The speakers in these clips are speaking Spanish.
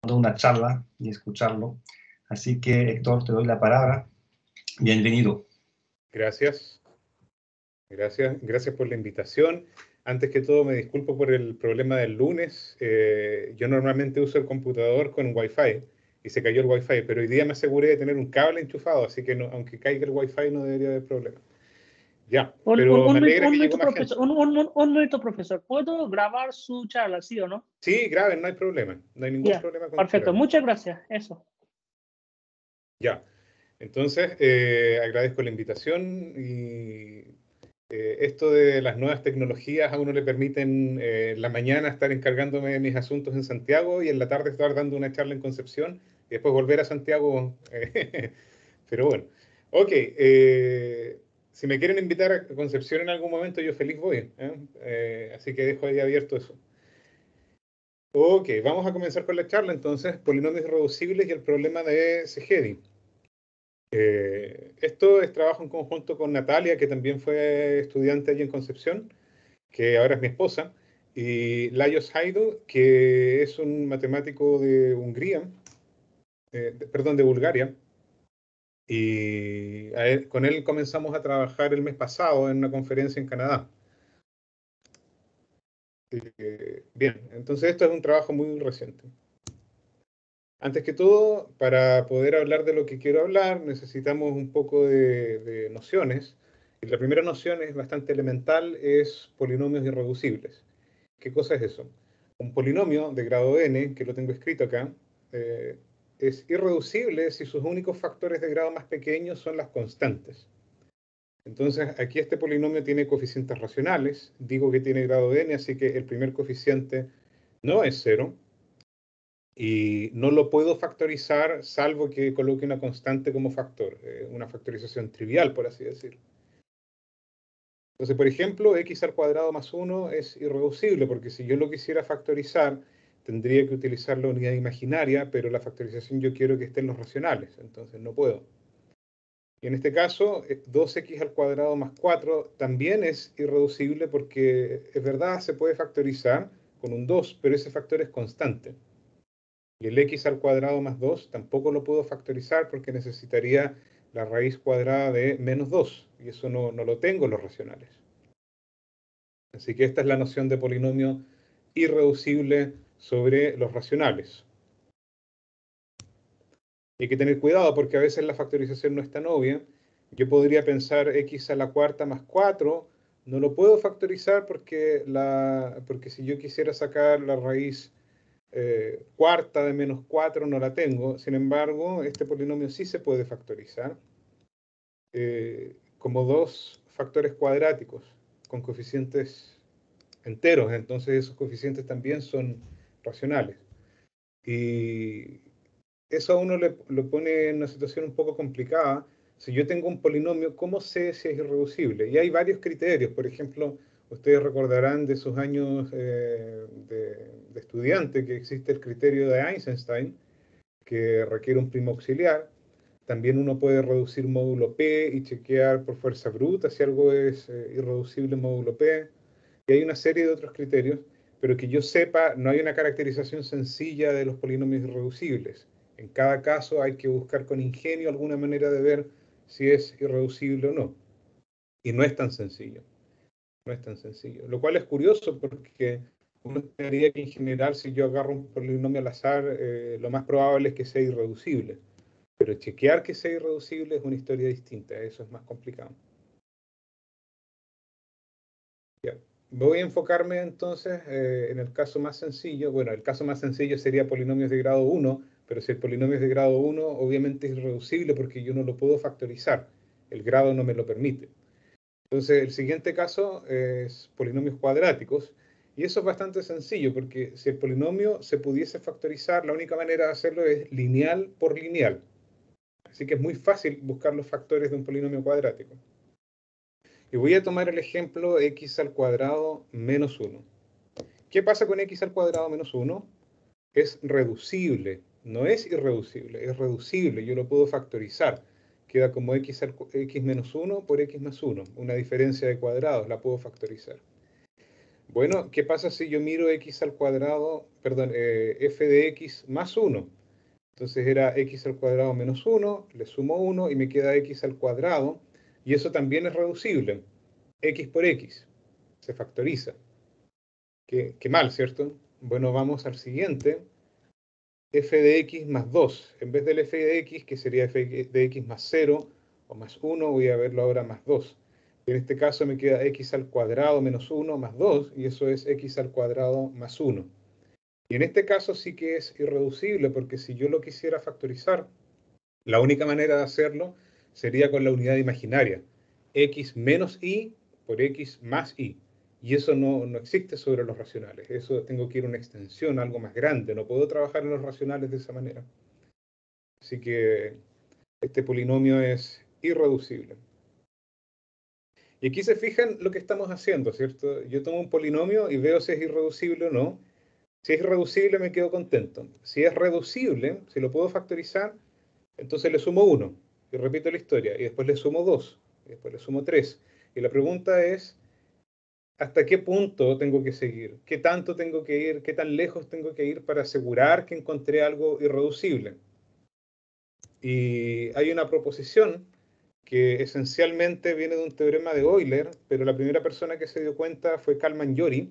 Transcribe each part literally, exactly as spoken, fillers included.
una charla y escucharlo. Así que, Héctor, te doy la palabra. Bienvenido. Gracias. Gracias, gracias por la invitación. Antes que todo, me disculpo por el problema del lunes. Eh, yo normalmente uso el computador con Wi-Fi y se cayó el Wi-Fi, pero hoy día me aseguré de tener un cable enchufado, así que no, aunque caiga el Wi-Fi no debería haber problema. Ya, un, pero un, me alegra un, que un llegó minuto, más profesor, gente. un, un, un minuto, profesor. ¿Puedo grabar su charla, sí o no? Sí, graben, no hay problema. No hay ningún Yeah, problema con perfecto, grabar. muchas gracias. Eso. Ya, entonces eh, agradezco la invitación y eh, esto de las nuevas tecnologías a uno le permiten eh, en la mañana estar encargándome de mis asuntos en Santiago y en la tarde estar dando una charla en Concepción y después volver a Santiago. Eh, pero bueno, ok. Eh, si me quieren invitar a Concepción en algún momento, yo feliz voy. ¿eh? Eh, así que dejo ahí abierto eso. Ok, vamos a comenzar con la charla entonces, polinomios irreducibles y el problema de Szegedy. Eh, esto es trabajo en conjunto con Natalia, que también fue estudiante allí en Concepción, que ahora es mi esposa, y Lajos Haidú, que es un matemático de Hungría, eh, de, perdón, de Bulgaria, y a él, con él comenzamos a trabajar el mes pasado en una conferencia en Canadá. Eh, bien, entonces esto es un trabajo muy reciente. Antes que todo, para poder hablar de lo que quiero hablar, necesitamos un poco de, de nociones. Y la primera noción es bastante elemental, es polinomios irreducibles. ¿Qué cosa es eso? Un polinomio de grado n, que lo tengo escrito acá, eh, es irreducible si sus únicos factores de grado más pequeños son las constantes. Entonces, aquí este polinomio tiene coeficientes racionales. Digo que tiene grado n, así que el primer coeficiente no es cero. Y no lo puedo factorizar salvo que coloque una constante como factor, eh, una factorización trivial, por así decirlo. Entonces, por ejemplo, x al cuadrado más uno es irreducible, porque si yo lo quisiera factorizar, tendría que utilizar la unidad imaginaria, pero la factorización yo quiero que esté en los racionales, entonces no puedo. Y en este caso, dos x al cuadrado más cuatro también es irreducible porque, es verdad, se puede factorizar con un dos, pero ese factor es constante. Y el x al cuadrado más dos tampoco lo puedo factorizar porque necesitaría la raíz cuadrada de menos dos. Y eso no, no lo tengo en los racionales. Así que esta es la noción de polinomio irreducible sobre los racionales. Y hay que tener cuidado porque a veces la factorización no es tan obvia. Yo podría pensar x a la cuarta más cuatro. No lo puedo factorizar porque, la, porque si yo quisiera sacar la raíz Eh, cuarta de menos cuatro no la tengo. Sin embargo, este polinomio sí se puede factorizar eh, como dos factores cuadráticos con coeficientes enteros. Entonces esos coeficientes también son racionales. Y eso a uno le, lo pone en una situación un poco complicada. Si yo tengo un polinomio, ¿cómo sé si es irreducible? Y hay varios criterios. Por ejemplo, ustedes recordarán de sus años eh, de, de estudiante que existe el criterio de Eisenstein, que requiere un primo auxiliar. También uno puede reducir módulo P y chequear por fuerza bruta si algo es eh, irreducible módulo P. Y hay una serie de otros criterios, pero que yo sepa, no hay una caracterización sencilla de los polinomios irreducibles. En cada caso hay que buscar con ingenio alguna manera de ver si es irreducible o no. Y no es tan sencillo. No es tan sencillo. Lo cual es curioso porque uno esperaría que en general si yo agarro un polinomio al azar, eh, lo más probable es que sea irreducible. Pero chequear que sea irreducible es una historia distinta. Eso es más complicado. Ya. Voy a enfocarme entonces eh, en el caso más sencillo. Bueno, el caso más sencillo sería polinomios de grado uno, pero si el polinomio es de grado uno, obviamente es irreducible porque yo no lo puedo factorizar. El grado no me lo permite. Entonces, el siguiente caso es polinomios cuadráticos. Y eso es bastante sencillo porque si el polinomio se pudiese factorizar, la única manera de hacerlo es lineal por lineal. Así que es muy fácil buscar los factores de un polinomio cuadrático. Y voy a tomar el ejemplo x al cuadrado menos uno. ¿Qué pasa con x al cuadrado menos uno? Es reducible, no es irreducible, es reducible, yo lo puedo factorizar. Queda como x, al, x menos uno por x más uno, una diferencia de cuadrados, la puedo factorizar. Bueno, ¿qué pasa si yo miro x al cuadrado, perdón, eh, f de x más uno? Entonces era x al cuadrado menos uno, le sumo uno y me queda x al cuadrado. Y eso también es reducible. X por x. Se factoriza. Qué, qué mal, ¿cierto? Bueno, vamos al siguiente. F de x más dos. En vez del f de x, que sería f de x más cero o más uno, voy a verlo ahora más dos. En este caso me queda x al cuadrado menos uno más dos, y eso es x al cuadrado más uno. Y en este caso sí que es irreducible, porque si yo lo quisiera factorizar, la única manera de hacerlo sería con la unidad imaginaria. X menos y por x más y. Y eso no, no existe sobre los racionales. Eso tengo que ir a una extensión, algo más grande. No puedo trabajar en los racionales de esa manera. Así que este polinomio es irreducible. Y aquí se fijan lo que estamos haciendo, ¿cierto? Yo tomo un polinomio y veo si es irreducible o no. Si es irreducible me quedo contento. Si es reducible, si lo puedo factorizar, entonces le sumo uno. Y repito la historia. Y después le sumo dos. Y después le sumo tres. Y la pregunta es, ¿hasta qué punto tengo que seguir? ¿Qué tanto tengo que ir? ¿Qué tan lejos tengo que ir para asegurar que encontré algo irreducible? Y hay una proposición que esencialmente viene de un teorema de Euler, pero la primera persona que se dio cuenta fue Kalman-Jory.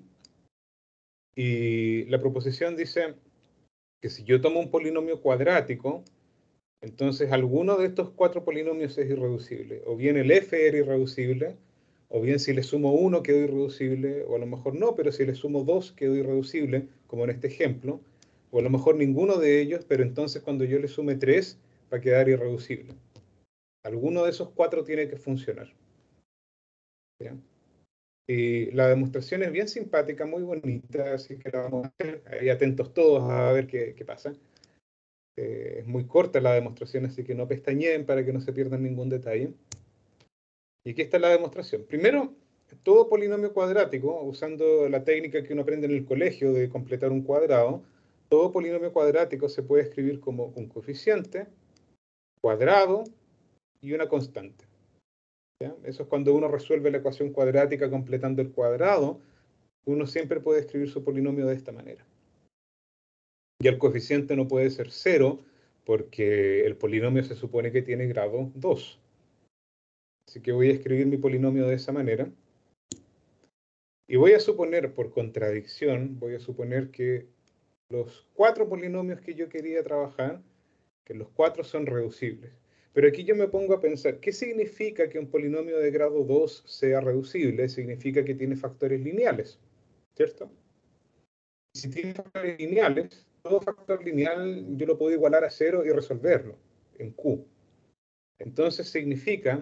Y la proposición dice que si yo tomo un polinomio cuadrático, entonces alguno de estos cuatro polinomios es irreducible. O bien el f era irreducible, o bien si le sumo uno quedó irreducible, o a lo mejor no, pero si le sumo dos quedó irreducible, como en este ejemplo, o a lo mejor ninguno de ellos, pero entonces cuando yo le sume tres va a quedar irreducible. Alguno de esos cuatro tiene que funcionar. ¿Bien? Y la demostración es bien simpática, muy bonita, así que la vamos a hacer. Ahí atentos todos a ver qué, qué pasa. Eh, es muy corta la demostración, así que no pestañeen para que no se pierdan ningún detalle. Y aquí está la demostración. Primero, todo polinomio cuadrático, usando la técnica que uno aprende en el colegio de completar un cuadrado, todo polinomio cuadrático se puede escribir como un coeficiente, cuadrado y una constante. ¿Ya? Eso es cuando uno resuelve la ecuación cuadrática completando el cuadrado, uno siempre puede escribir su polinomio de esta manera. Y el coeficiente no puede ser cero, porque el polinomio se supone que tiene grado dos. Así que voy a escribir mi polinomio de esa manera. Y voy a suponer, por contradicción, voy a suponer que los cuatro polinomios que yo quería trabajar, que los cuatro son reducibles. Pero aquí yo me pongo a pensar, ¿qué significa que un polinomio de grado dos sea reducible? Significa que tiene factores lineales, ¿cierto? Si tiene factores lineales, todo factor lineal yo lo puedo igualar a cero y resolverlo en Q. Entonces significa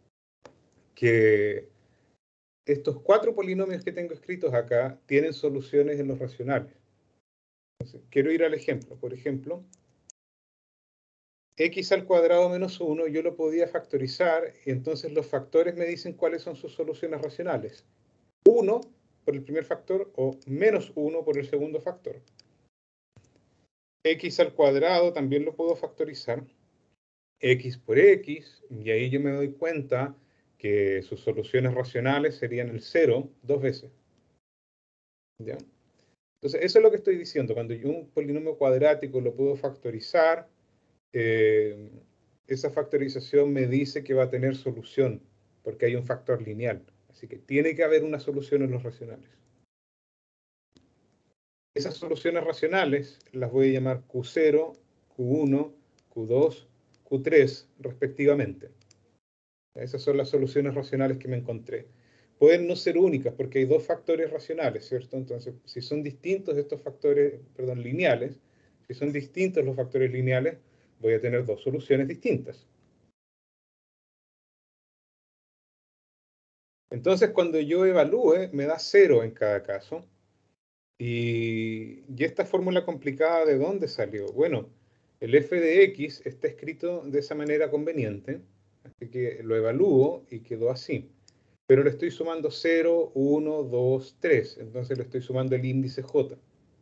que estos cuatro polinomios que tengo escritos acá tienen soluciones en los racionales. Entonces, quiero ir al ejemplo. Por ejemplo, x al cuadrado menos uno, yo lo podía factorizar y entonces los factores me dicen cuáles son sus soluciones racionales. uno por el primer factor o menos uno por el segundo factor. X al cuadrado también lo puedo factorizar. X por x, y ahí yo me doy cuenta que sus soluciones racionales serían el cero dos veces. ¿Ya? Entonces, eso es lo que estoy diciendo. Cuando yo un polinomio cuadrático lo puedo factorizar, eh, esa factorización me dice que va a tener solución, porque hay un factor lineal. Así que tiene que haber una solución en los racionales. Esas soluciones racionales las voy a llamar Q cero, Q uno, Q dos, Q tres, respectivamente. Esas son las soluciones racionales que me encontré. Pueden no ser únicas porque hay dos factores racionales, ¿cierto? Entonces, si son distintos estos factores, perdón, lineales, si son distintos los factores lineales, voy a tener dos soluciones distintas. Entonces, cuando yo evalúe, me da cero en cada caso. Y, y esta fórmula complicada, ¿de dónde salió? Bueno, el f de x está escrito de esa manera conveniente, así que lo evalúo y quedó así. Pero le estoy sumando cero, uno, dos, tres, entonces le estoy sumando el índice j.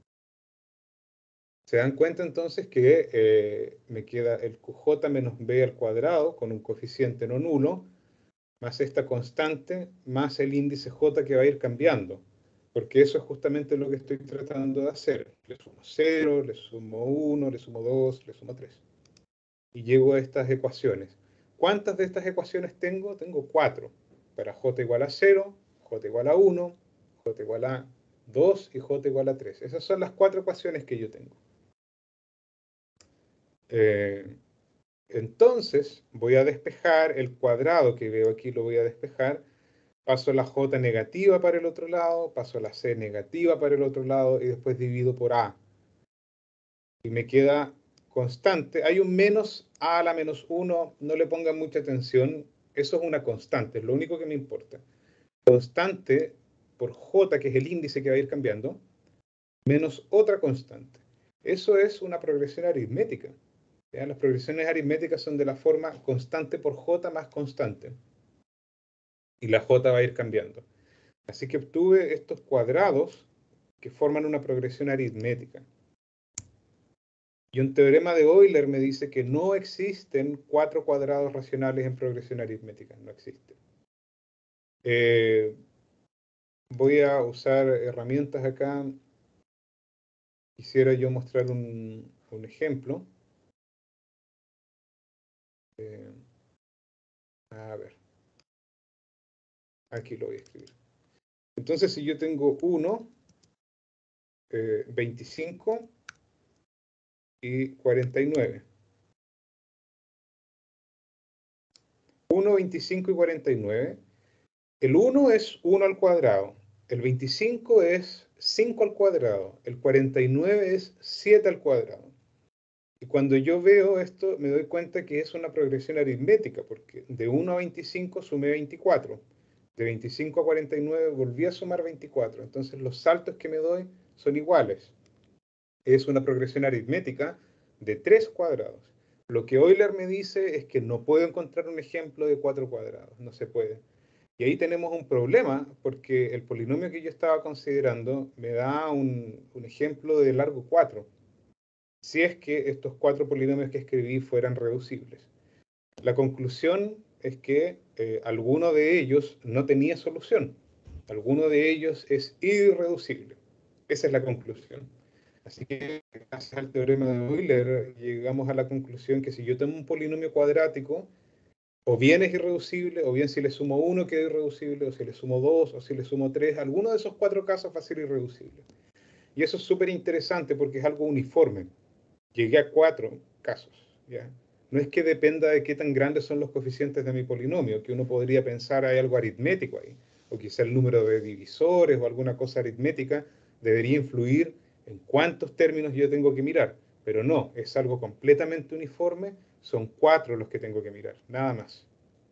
¿Se dan cuenta entonces que eh, me queda el qj menos b al cuadrado con un coeficiente no nulo, más esta constante, más el índice j que va a ir cambiando? porque eso es justamente lo que estoy tratando de hacer. Le sumo cero, le sumo uno, le sumo dos, le sumo tres. Y llego a estas ecuaciones. ¿Cuántas de estas ecuaciones tengo? Tengo cuatro. Para j igual a cero, j igual a uno, j igual a dos y j igual a tres. Esas son las cuatro ecuaciones que yo tengo. Eh, entonces, voy a despejar el cuadrado que veo aquí, lo voy a despejar. Paso la j negativa para el otro lado, paso la c negativa para el otro lado y después divido por a. Y me queda constante. Hay un menos a a la menos uno, no le pongan mucha atención. Eso es una constante, es lo único que me importa. Constante por j, que es el índice que va a ir cambiando, menos otra constante. Eso es una progresión aritmética. ¿Ya? Las progresiones aritméticas son de la forma constante por j más constante. Y la j va a ir cambiando. Así que obtuve estos cuadrados que forman una progresión aritmética. Y un teorema de Euler me dice que no existen cuatro cuadrados racionales en progresión aritmética. No existen. Eh, voy a usar herramientas acá. Quisiera yo mostrar un, un ejemplo. Eh, a ver. Aquí lo voy a escribir. Entonces, si yo tengo uno, eh, veinticinco y cuarenta y nueve. uno, veinticinco y cuarenta y nueve. El uno es uno al cuadrado. El veinticinco es cinco al cuadrado. El cuarenta y nueve es siete al cuadrado. Y cuando yo veo esto, me doy cuenta que es una progresión aritmética, porque de uno a veinticinco sumé veinticuatro. De veinticinco a cuarenta y nueve volví a sumar veinticuatro. Entonces los saltos que me doy son iguales. Es una progresión aritmética de tres cuadrados. Lo que Euler me dice es que no puedo encontrar un ejemplo de cuatro cuadrados. No se puede. Y ahí tenemos un problema, porque el polinomio que yo estaba considerando me da un, un ejemplo de largo cuatro. Si es que estos cuatro polinomios que escribí fueran reducibles. La conclusión es que eh, alguno de ellos no tenía solución. Alguno de ellos es irreducible. Esa es la conclusión. Así que, gracias al teorema de Euler, llegamos a la conclusión que si yo tengo un polinomio cuadrático, o bien es irreducible, o bien si le sumo uno queda irreducible, o si le sumo dos, o si le sumo tres, alguno de esos cuatro casos va a ser irreducible. Y eso es súper interesante porque es algo uniforme. Llegué a cuatro casos, ¿ya? No es que dependa de qué tan grandes son los coeficientes de mi polinomio, que uno podría pensar hay algo aritmético ahí, o quizá el número de divisores o alguna cosa aritmética debería influir en cuántos términos yo tengo que mirar, pero no, es algo completamente uniforme, son cuatro los que tengo que mirar, nada más.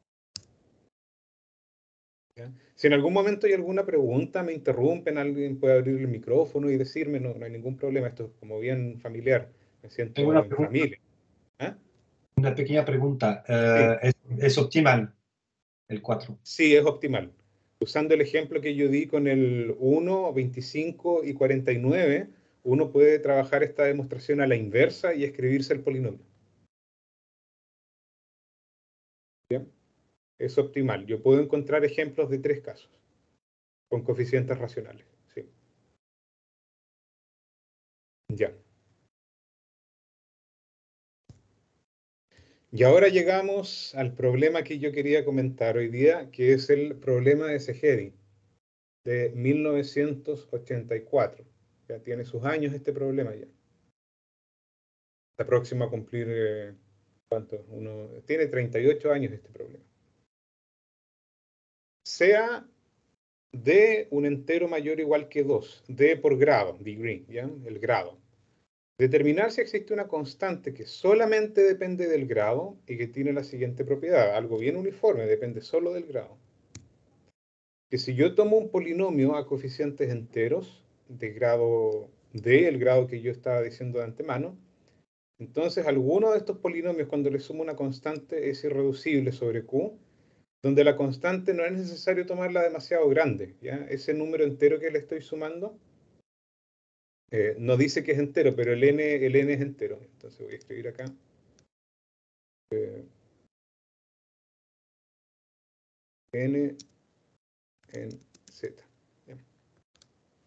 ¿Ya? Si en algún momento hay alguna pregunta, me interrumpen, alguien puede abrir el micrófono y decirme, no, no hay ningún problema, esto es como bien familiar, me Tengo siento una en pregunta, familia. ¿Ah? una pequeña pregunta. Sí. Eh, ¿es, es optimal el cuatro? Sí, es optimal. Usando el ejemplo que yo di con el uno, veinticinco y cuarenta y nueve, uno puede trabajar esta demostración a la inversa y escribirse el polinomio. ¿Bien? Es optimal. Yo puedo encontrar ejemplos de tres casos con coeficientes racionales. Sí. Ya. Y ahora llegamos al problema que yo quería comentar hoy día, que es el problema de Szehedi, de mil novecientos ochenta y cuatro. Ya tiene sus años este problema ya. Está próximo a cumplir, eh, ¿cuánto? Uno, tiene treinta y ocho años este problema. Sea d un entero mayor o igual que dos, d por grado, degree, ¿ya? El grado. Determinar si existe una constante que solamente depende del grado y que tiene la siguiente propiedad, algo bien uniforme, depende solo del grado. Que si yo tomo un polinomio a coeficientes enteros de grado d, el grado que yo estaba diciendo de antemano, entonces alguno de estos polinomios cuando le sumo una constante es irreducible sobre q, donde la constante no es necesario tomarla demasiado grande, ¿ya? Ese número entero que le estoy sumando eh, no dice que es entero, pero el n, el n es entero. Entonces voy a escribir acá. Eh, n en z. ¿Ya?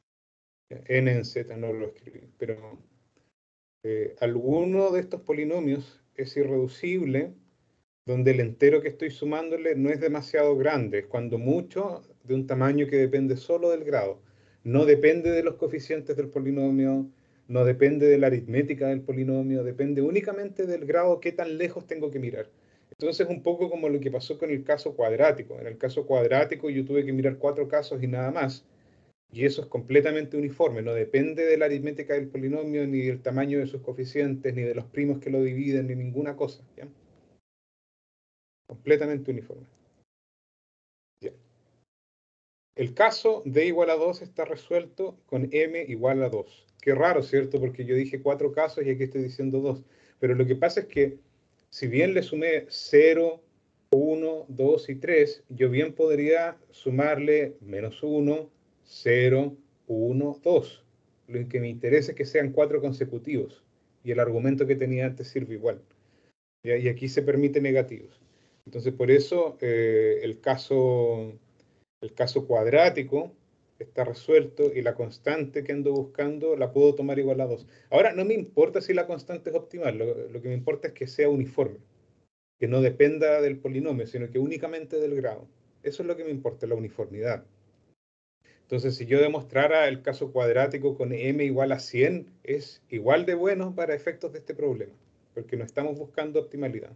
N en Z no lo escribí, pero eh, alguno de estos polinomios es irreducible donde el entero que estoy sumándole no es demasiado grande, es cuando mucho de un tamaño que depende solo del grado. No depende de los coeficientes del polinomio, no depende de la aritmética del polinomio, depende únicamente del grado, qué tan lejos tengo que mirar. Entonces, un poco como lo que pasó con el caso cuadrático. En el caso cuadrático yo tuve que mirar cuatro casos y nada más, y eso es completamente uniforme, no depende de la aritmética del polinomio, ni del tamaño de sus coeficientes, ni de los primos que lo dividen, ni ninguna cosa, ¿ya? Completamente uniforme. Bien. El caso d igual a dos está resuelto con m igual a dos. Qué raro, ¿cierto? Porque yo dije cuatro casos y aquí estoy diciendo dos. Pero lo que pasa es que, si bien le sumé cero, uno, dos y tres, yo bien podría sumarle menos uno, cero, uno, dos. Lo que me interesa es que sean cuatro consecutivos. Y el argumento que tenía antes sirve igual. ¿Ya? Y aquí se permite negativos. Entonces, por eso eh, el caso, el caso cuadrático está resuelto y la constante que ando buscando la puedo tomar igual a dos. Ahora, no me importa si la constante es optimal, lo, lo que me importa es que sea uniforme, que no dependa del polinomio, sino que únicamente del grado. Eso es lo que me importa, la uniformidad. Entonces, si yo demostrara el caso cuadrático con m igual a cien, es igual de bueno para efectos de este problema, porque no estamos buscando optimalidad.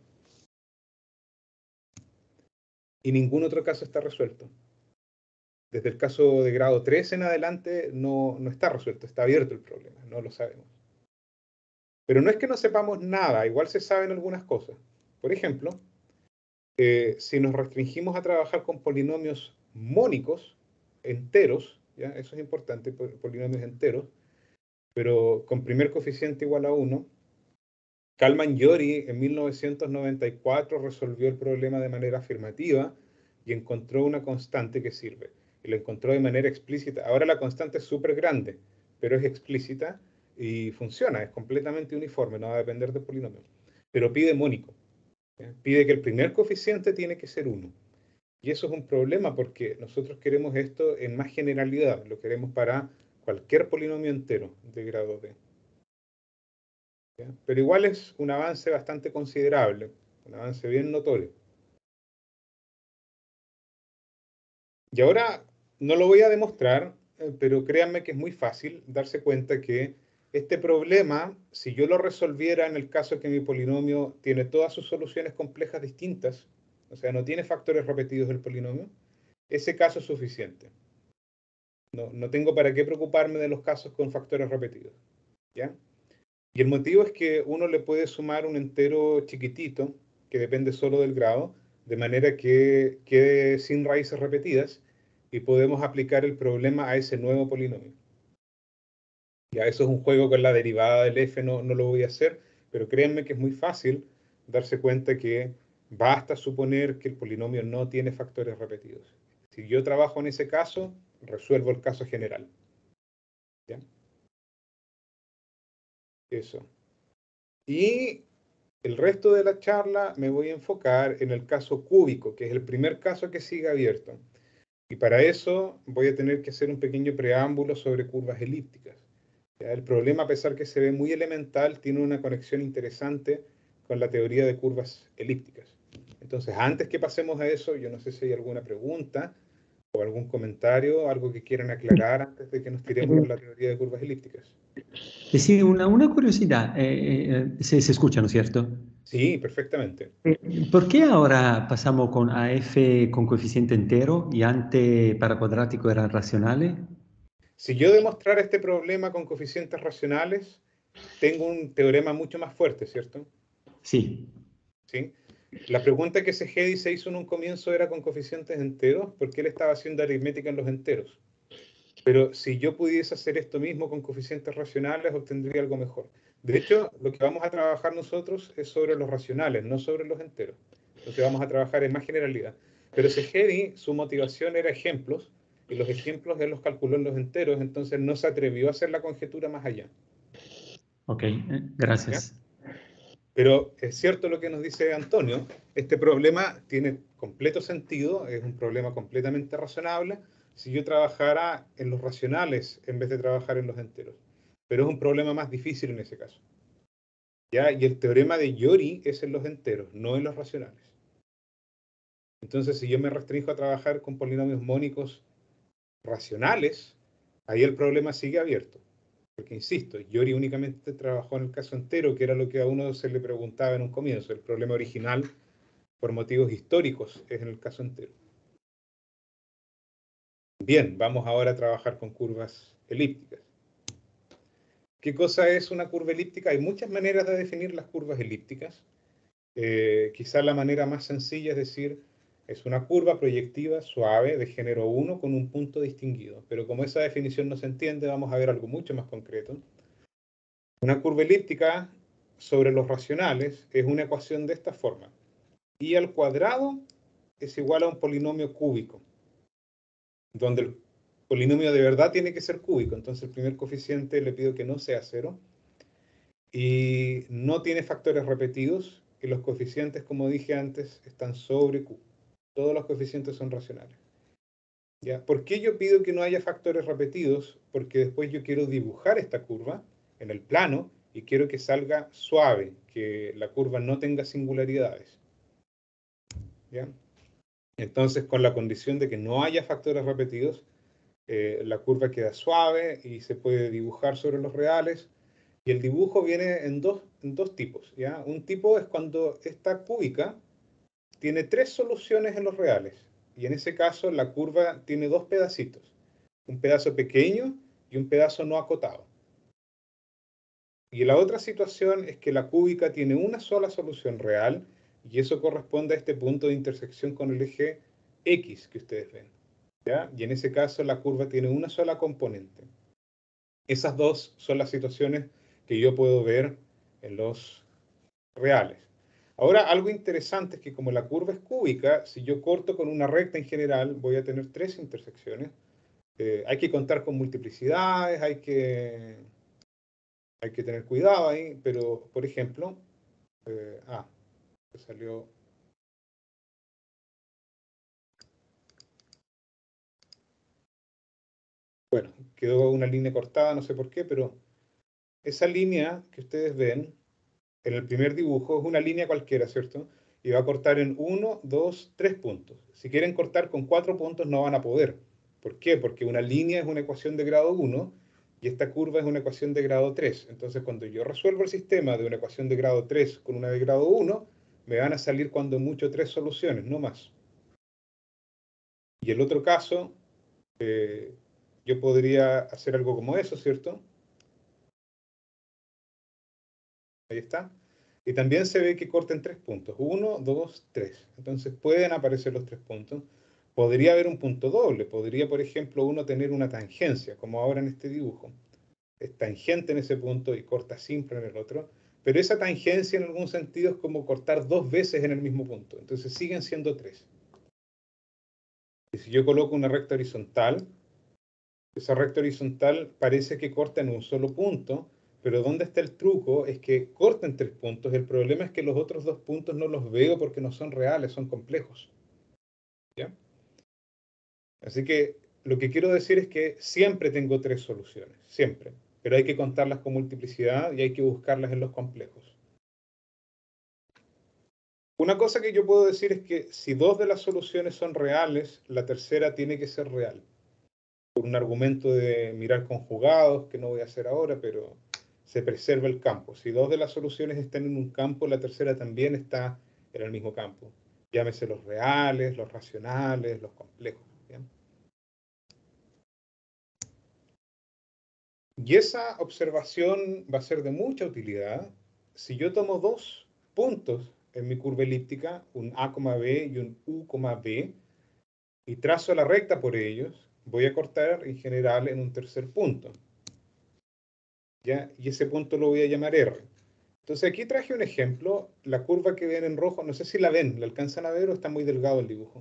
Y ningún otro caso está resuelto. Desde el caso de grado tres en adelante no, no está resuelto, está abierto el problema, no lo sabemos. Pero no es que no sepamos nada, igual se saben algunas cosas. Por ejemplo, eh, si nos restringimos a trabajar con polinomios mónicos, enteros, ¿ya? Eso es importante, polinomios enteros, pero con primer coeficiente igual a uno, Kalman-Jory en mil novecientos noventa y cuatro resolvió el problema de manera afirmativa y encontró una constante que sirve. Y lo encontró de manera explícita. Ahora la constante es súper grande, pero es explícita y funciona, es completamente uniforme, no va a depender del polinomio. Pero pide mónico. ¿Ya? Pide que el primer coeficiente tiene que ser uno. Y eso es un problema porque nosotros queremos esto en más generalidad. Lo queremos para cualquier polinomio entero de grado D. ¿Ya? Pero igual es un avance bastante considerable, un avance bien notorio. Y ahora no lo voy a demostrar, eh, pero créanme que es muy fácil darse cuenta que este problema, si yo lo resolviera en el caso que mi polinomio tiene todas sus soluciones complejas distintas, o sea, no tiene factores repetidos del polinomio, ese caso es suficiente. No, no tengo para qué preocuparme de los casos con factores repetidos. ¿Ya? Y el motivo es que uno le puede sumar un entero chiquitito, que depende solo del grado, de manera que quede sin raíces repetidas, y podemos aplicar el problema a ese nuevo polinomio. Ya, eso es un juego con la derivada del f, no, no lo voy a hacer, pero créanme que es muy fácil darse cuenta que basta suponer que el polinomio no tiene factores repetidos. Si yo trabajo en ese caso, resuelvo el caso general. ¿Ya? Eso. Y el resto de la charla me voy a enfocar en el caso cúbico, que es el primer caso que sigue abierto. Y para eso voy a tener que hacer un pequeño preámbulo sobre curvas elípticas. ¿Ya? El problema, a pesar que se ve muy elemental, tiene una conexión interesante con la teoría de curvas elípticas. Entonces, antes que pasemos a eso, yo no sé si hay alguna pregunta o algún comentario, algo que quieran aclarar antes de que nos tiremos por la teoría de curvas elípticas. Sí, una, una curiosidad, eh, eh, se, se escucha, ¿no es cierto? Sí, perfectamente. ¿Por qué ahora pasamos con A F con coeficiente entero y antes para cuadrático eran racionales? Si yo demostrara este problema con coeficientes racionales, tengo un teorema mucho más fuerte, ¿cierto? Sí. ¿Sí? La pregunta que Szegedy se hizo en un comienzo era con coeficientes enteros, porque él estaba haciendo aritmética en los enteros. Pero si yo pudiese hacer esto mismo con coeficientes racionales, obtendría algo mejor. De hecho, lo que vamos a trabajar nosotros es sobre los racionales, no sobre los enteros. Entonces vamos a trabajar en más generalidad. Pero Szegedy, su motivación era ejemplos, y los ejemplos él los calculó en los enteros, entonces no se atrevió a hacer la conjetura más allá. Ok, eh, gracias. ¿Ya? Pero es cierto lo que nos dice Antonio, este problema tiene completo sentido, es un problema completamente razonable, si yo trabajara en los racionales en vez de trabajar en los enteros. Pero es un problema más difícil en ese caso. ¿Ya? Y el teorema de Yori es en los enteros, no en los racionales. Entonces, si yo me restringo a trabajar con polinomios mónicos racionales, ahí el problema sigue abierto. Porque, insisto, Yori únicamente trabajó en el caso entero, que era lo que a uno se le preguntaba en un comienzo. El problema original, por motivos históricos, es en el caso entero. Bien, vamos ahora a trabajar con curvas elípticas. ¿Qué cosa es una curva elíptica? Hay muchas maneras de definir las curvas elípticas. Eh, quizá la manera más sencilla es decir, es una curva proyectiva suave de género uno con un punto distinguido. Pero como esa definición no se entiende, vamos a ver algo mucho más concreto. Una curva elíptica sobre los racionales es una ecuación de esta forma. Y al cuadrado es igual a un polinomio cúbico, donde el polinomio de verdad tiene que ser cúbico. Entonces el primer coeficiente le pido que no sea cero. Y no tiene factores repetidos. Y los coeficientes, como dije antes, están sobre Q. Todos los coeficientes son racionales. ¿Ya? ¿Por qué yo pido que no haya factores repetidos? Porque después yo quiero dibujar esta curva en el plano y quiero que salga suave, que la curva no tenga singularidades. ¿Ya? Entonces, con la condición de que no haya factores repetidos, eh, la curva queda suave y se puede dibujar sobre los reales. Y el dibujo viene en dos, en dos tipos, ¿ya? Un tipo es cuando esta cúbica tiene tres soluciones en los reales. Y en ese caso la curva tiene dos pedacitos. Un pedazo pequeño y un pedazo no acotado. Y la otra situación es que la cúbica tiene una sola solución real y eso corresponde a este punto de intersección con el eje X que ustedes ven, ¿ya? Y en ese caso la curva tiene una sola componente. Esas dos son las situaciones que yo puedo ver en los reales. Ahora, algo interesante es que como la curva es cúbica, si yo corto con una recta en general, voy a tener tres intersecciones. Eh, hay que contar con multiplicidades, hay que, hay que tener cuidado ahí, pero, por ejemplo, eh, ah, me salió... Bueno, quedó una línea cortada, no sé por qué, pero esa línea que ustedes ven en el primer dibujo es una línea cualquiera, ¿cierto? Y va a cortar en uno, dos, tres puntos. Si quieren cortar con cuatro puntos no van a poder. ¿Por qué? Porque una línea es una ecuación de grado uno y esta curva es una ecuación de grado tres. Entonces, cuando yo resuelvo el sistema de una ecuación de grado tres con una de grado uno, me van a salir cuando mucho tres soluciones, no más. Y el otro caso, eh, yo podría hacer algo como eso, ¿cierto? Ahí está. Y también se ve que corta en tres puntos. Uno, dos, tres. Entonces pueden aparecer los tres puntos. Podría haber un punto doble. Podría, por ejemplo, uno tener una tangencia, como ahora en este dibujo. Es tangente en ese punto y corta simple en el otro. Pero esa tangencia en algún sentido es como cortar dos veces en el mismo punto. Entonces siguen siendo tres. Y si yo coloco una recta horizontal, esa recta horizontal parece que corta en un solo punto, pero ¿dónde está el truco? Es que corta en tres puntos. El problema es que los otros dos puntos no los veo porque no son reales, son complejos. ¿Ya? Así que lo que quiero decir es que siempre tengo tres soluciones, siempre. Pero hay que contarlas con multiplicidad y hay que buscarlas en los complejos. Una cosa que yo puedo decir es que si dos de las soluciones son reales, la tercera tiene que ser real. Por un argumento de mirar conjugados, que no voy a hacer ahora, pero se preserva el campo. Si dos de las soluciones están en un campo, la tercera también está en el mismo campo. Llámese los reales, los racionales, los complejos. ¿Bien? Y esa observación va a ser de mucha utilidad si yo tomo dos puntos en mi curva elíptica, un A, B y un U, B, y trazo la recta por ellos, voy a cortar en general en un tercer punto. ¿Ya? Y ese punto lo voy a llamar R. Entonces aquí traje un ejemplo, la curva que ven en rojo, no sé si la ven, ¿la alcanzan a ver o está muy delgado el dibujo?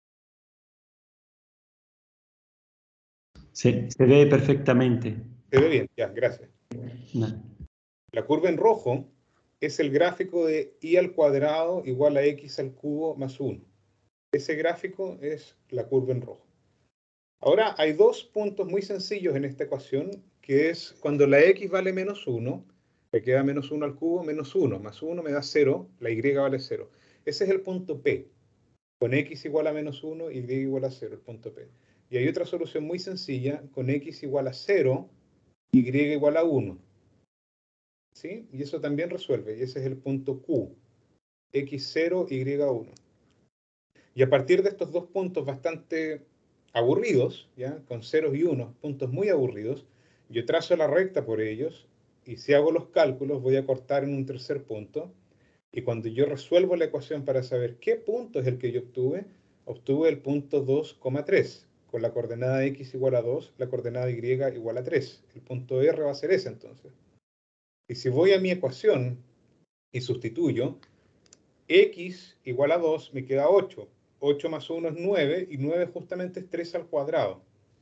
Sí, se ve perfectamente. Se ve bien, ya, gracias. No. La curva en rojo es el gráfico de y al cuadrado igual a x al cubo más uno. Ese gráfico es la curva en rojo. Ahora, hay dos puntos muy sencillos en esta ecuación, que es cuando la x vale menos uno, me queda menos uno al cubo, menos uno, más uno me da cero, la y vale cero. Ese es el punto P, con x igual a menos uno y y igual a cero, el punto P. Y hay otra solución muy sencilla, con x igual a cero, y igual a uno. ¿Sí? Y eso también resuelve, y ese es el punto Q, x cero, y uno. Y a partir de estos dos puntos bastante aburridos, ¿ya? Con ceros y unos, puntos muy aburridos, yo trazo la recta por ellos, y si hago los cálculos voy a cortar en un tercer punto, y cuando yo resuelvo la ecuación para saber qué punto es el que yo obtuve, obtuve el punto dos coma tres, con la coordenada x igual a dos, la coordenada y igual a tres. El punto R va a ser ese entonces. Y si voy a mi ecuación y sustituyo, x igual a dos me queda ocho. ocho más uno es nueve, y nueve justamente es tres al cuadrado.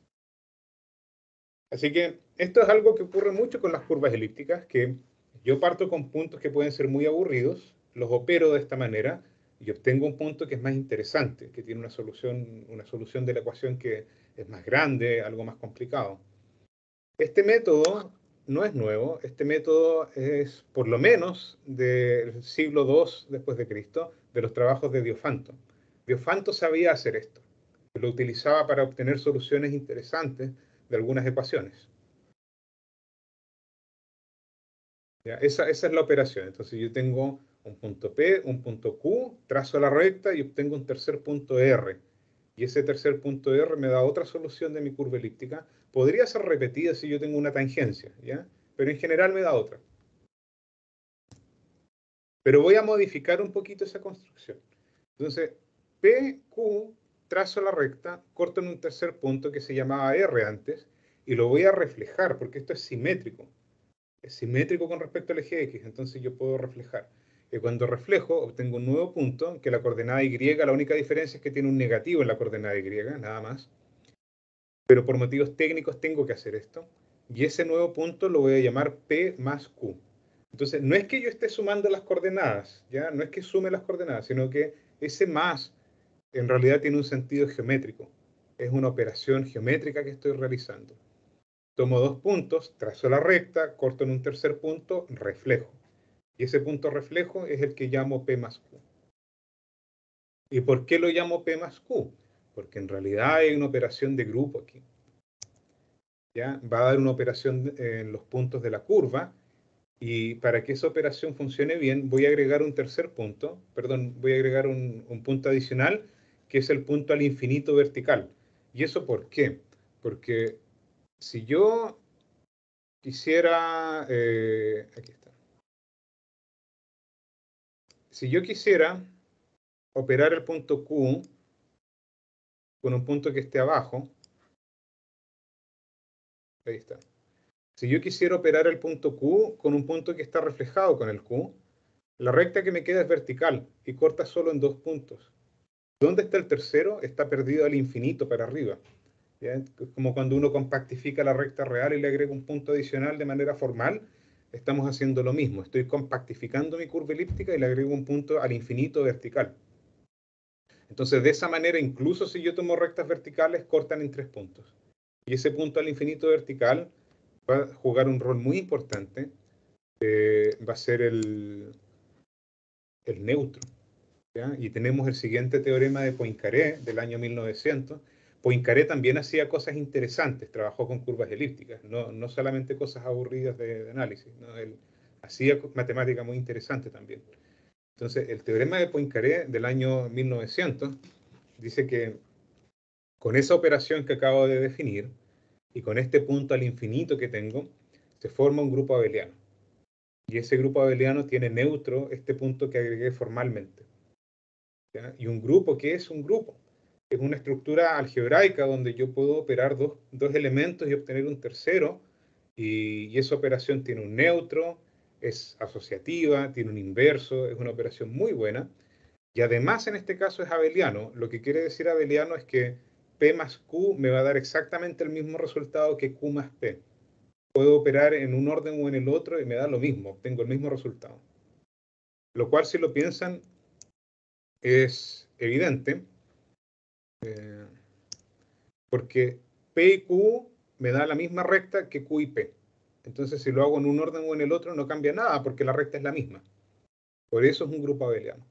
Así que esto es algo que ocurre mucho con las curvas elípticas, que yo parto con puntos que pueden ser muy aburridos, los opero de esta manera, y obtengo un punto que es más interesante, que tiene una solución, una solución de la ecuación que es más grande, algo más complicado. Este método no es nuevo, este método es por lo menos del siglo dos después de Cristo, de los trabajos de Diofanto. Diofanto sabía hacer esto, lo utilizaba para obtener soluciones interesantes de algunas ecuaciones. ¿Ya? Esa, esa es la operación. Entonces yo tengo un punto P, un punto Q, trazo la recta y obtengo un tercer punto R. Y ese tercer punto R me da otra solución de mi curva elíptica. Podría ser repetida si yo tengo una tangencia, ¿ya? Pero en general me da otra. Pero voy a modificar un poquito esa construcción. Entonces, P, Q, trazo la recta, corto en un tercer punto que se llamaba R antes, y lo voy a reflejar, porque esto es simétrico. Es simétrico con respecto al eje X, entonces yo puedo reflejar. Y cuando reflejo, obtengo un nuevo punto, que la coordenada Y, la única diferencia es que tiene un negativo en la coordenada Y, nada más. Pero por motivos técnicos tengo que hacer esto. Y ese nuevo punto lo voy a llamar P más Q. Entonces, no es que yo esté sumando las coordenadas, ¿ya? No es que sume las coordenadas, sino que ese más en realidad tiene un sentido geométrico. Es una operación geométrica que estoy realizando. Tomo dos puntos, trazo la recta, corto en un tercer punto, reflejo. Y ese punto reflejo es el que llamo P más Q. ¿Y por qué lo llamo P más Q? Porque en realidad hay una operación de grupo aquí. ¿Ya? Va a dar una operación en los puntos de la curva, y para que esa operación funcione bien voy a agregar un tercer punto, perdón, voy a agregar un, un punto adicional, que es el punto al infinito vertical. ¿Y eso por qué? Porque si yo quisiera, eh, aquí está. Si yo quisiera operar el punto Q con un punto que esté abajo, ahí está. Si yo quisiera operar el punto Q con un punto que está reflejado con el Q, la recta que me queda es vertical y corta solo en dos puntos. ¿Dónde está el tercero? Está perdido al infinito para arriba. ¿Ya? Como cuando uno compactifica la recta real y le agrega un punto adicional de manera formal, estamos haciendo lo mismo. Estoy compactificando mi curva elíptica y le agrego un punto al infinito vertical. Entonces, de esa manera, incluso si yo tomo rectas verticales, cortan en tres puntos. Y ese punto al infinito vertical va a jugar un rol muy importante. Eh, va a ser el, el neutro. ¿Ya? Y tenemos el siguiente teorema de Poincaré del año mil novecientos. Poincaré también hacía cosas interesantes, trabajó con curvas elípticas, no, no solamente cosas aburridas de, de análisis, ¿no? Él hacía matemática muy interesante también. Entonces, el teorema de Poincaré del año mil novecientos dice que con esa operación que acabo de definir y con este punto al infinito que tengo, se forma un grupo abeliano. Y ese grupo abeliano tiene neutro este punto que agregué formalmente. ¿Ya? Y un grupo, ¿qué es un grupo? Es una estructura algebraica donde yo puedo operar dos, dos elementos y obtener un tercero, y, y esa operación tiene un neutro, es asociativa, tiene un inverso, es una operación muy buena, y además en este caso es abeliano. Lo que quiere decir abeliano es que P más Q me va a dar exactamente el mismo resultado que Q más P. Puedo operar en un orden o en el otro y me da lo mismo, obtengo el mismo resultado. Lo cual, si lo piensan, es evidente, eh, porque P y Q me da la misma recta que Q y P. Entonces, si lo hago en un orden o en el otro, no cambia nada, porque la recta es la misma. Por eso es un grupo abeliano.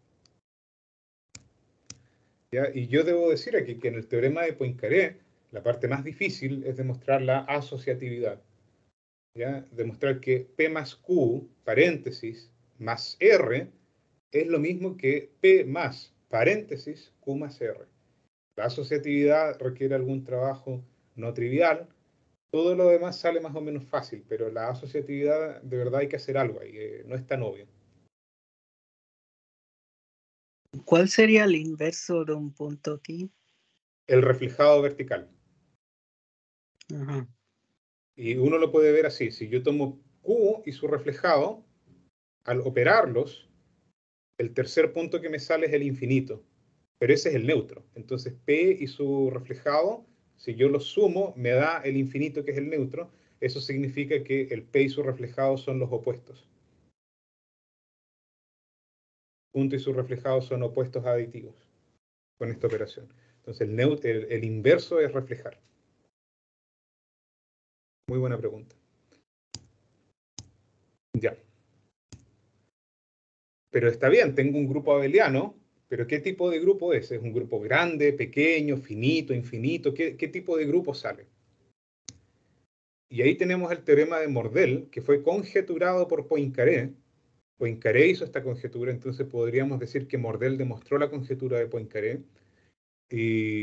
¿Ya? Y yo debo decir aquí que en el teorema de Poincaré, la parte más difícil es demostrar la asociatividad. ¿Ya? Demostrar que P más Q, paréntesis, más R, es lo mismo que P más, paréntesis, Q más R. La asociatividad requiere algún trabajo no trivial. Todo lo demás sale más o menos fácil, pero la asociatividad, de verdad hay que hacer algo ahí, eh, no es tan obvio. ¿Cuál sería el inverso de un punto aquí? El reflejado vertical. Ajá. Y uno lo puede ver así. Si yo tomo Q y su reflejado, al operarlos, el tercer punto que me sale es el infinito. Pero ese es el neutro. Entonces P y su reflejado, si yo los sumo, me da el infinito que es el neutro. Eso significa que el P y su reflejado son los opuestos. Punto y su reflejado son opuestos aditivos con esta operación. Entonces el, neutro, el, el inverso es reflejar. Muy buena pregunta. Ya. Pero está bien, tengo un grupo abeliano, pero ¿qué tipo de grupo es? ¿Es un grupo grande, pequeño, finito, infinito? ¿Qué, qué tipo de grupo sale? Y ahí tenemos el teorema de Mordell, que fue conjeturado por Poincaré. Poincaré hizo esta conjetura, entonces podríamos decir que Mordell demostró la conjetura de Poincaré. Y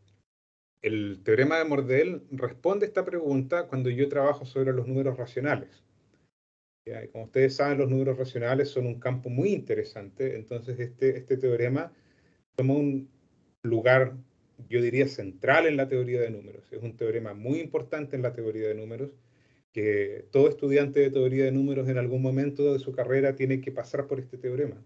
el teorema de Mordell responde esta pregunta cuando yo trabajo sobre los números racionales. ¿Ya? Y como ustedes saben, los números racionales son un campo muy interesante, entonces este, este teorema toma un lugar, yo diría, central en la teoría de números. Es un teorema muy importante en la teoría de números, que todo estudiante de teoría de números en algún momento de su carrera tiene que pasar por este teorema.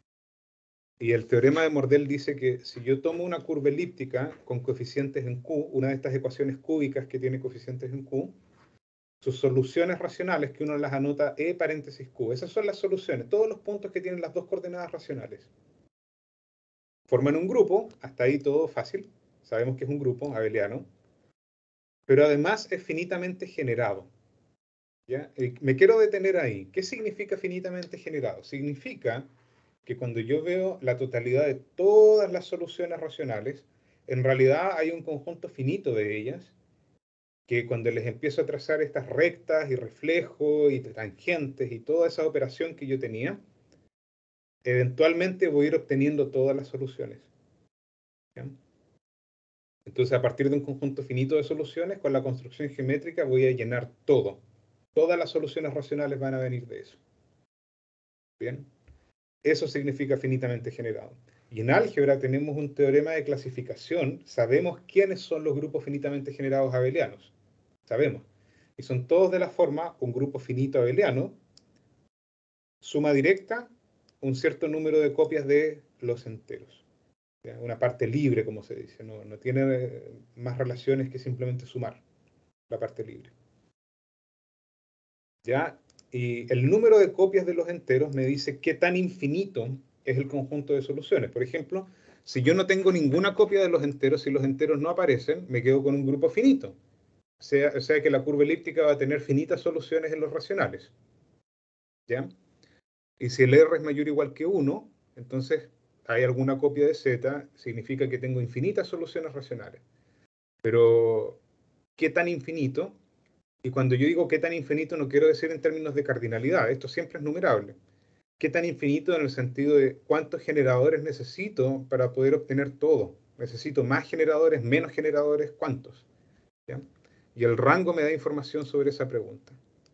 Y el teorema de Mordell dice que si yo tomo una curva elíptica con coeficientes en Q, una de estas ecuaciones cúbicas que tiene coeficientes en Q, sus soluciones racionales, que uno las anota E paréntesis Q, esas son las soluciones, todos los puntos que tienen las dos coordenadas racionales. Forman un grupo, hasta ahí todo fácil, sabemos que es un grupo abeliano, pero además es finitamente generado. ¿Ya? Me quiero detener ahí. ¿Qué significa finitamente generado? Significa que cuando yo veo la totalidad de todas las soluciones racionales, en realidad hay un conjunto finito de ellas, que cuando les empiezo a trazar estas rectas y reflejos y tangentes y toda esa operación que yo tenía, eventualmente voy a ir obteniendo todas las soluciones. ¿Ya? Entonces, a partir de un conjunto finito de soluciones, con la construcción geométrica voy a llenar todo. Todas las soluciones racionales van a venir de eso. ¿Bien? Eso significa finitamente generado. Y en álgebra tenemos un teorema de clasificación. Sabemos quiénes son los grupos finitamente generados abelianos. Sabemos. Y son todos de la forma un grupo finito abeliano, suma directa, un cierto número de copias de los enteros. ¿Ya? Una parte libre, como se dice. No, no tiene más relaciones que simplemente sumar la parte libre. ¿Ya? Y el número de copias de los enteros me dice qué tan infinito es el conjunto de soluciones. Por ejemplo, si yo no tengo ninguna copia de los enteros, si los enteros no aparecen, me quedo con un grupo finito. O sea, o sea que la curva elíptica va a tener finitas soluciones en los racionales. ¿Ya? Y si el R es mayor o igual que uno, entonces hay alguna copia de Z, significa que tengo infinitas soluciones racionales. Pero, ¿qué tan infinito? Y cuando yo digo qué tan infinito, no quiero decir en términos de cardinalidad, esto siempre es numerable. ¿Qué tan infinito en el sentido de cuántos generadores necesito para poder obtener todo? ¿Necesito más generadores, menos generadores? ¿Cuántos? ¿Ya? Y el rango me da información sobre esa pregunta.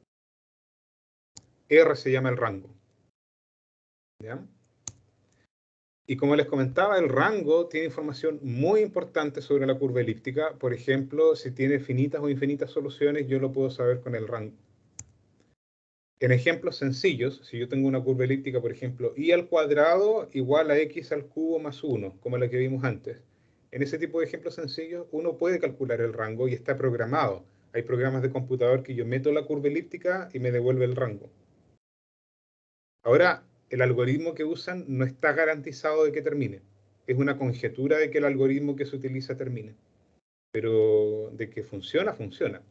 R se llama el rango. ¿Ya? Y como les comentaba, el rango tiene información muy importante sobre la curva elíptica. Por ejemplo, si tiene finitas o infinitas soluciones, yo lo puedo saber con el rango. En ejemplos sencillos, si yo tengo una curva elíptica, por ejemplo, y al cuadrado igual a x al cubo más uno, como la que vimos antes. En ese tipo de ejemplos sencillos, uno puede calcular el rango y está programado. Hay programas de computador que yo meto la curva elíptica y me devuelve el rango. Ahora, el algoritmo que usan no está garantizado de que termine. Es una conjetura de que el algoritmo que se utiliza termine. pero de que funciona, funciona.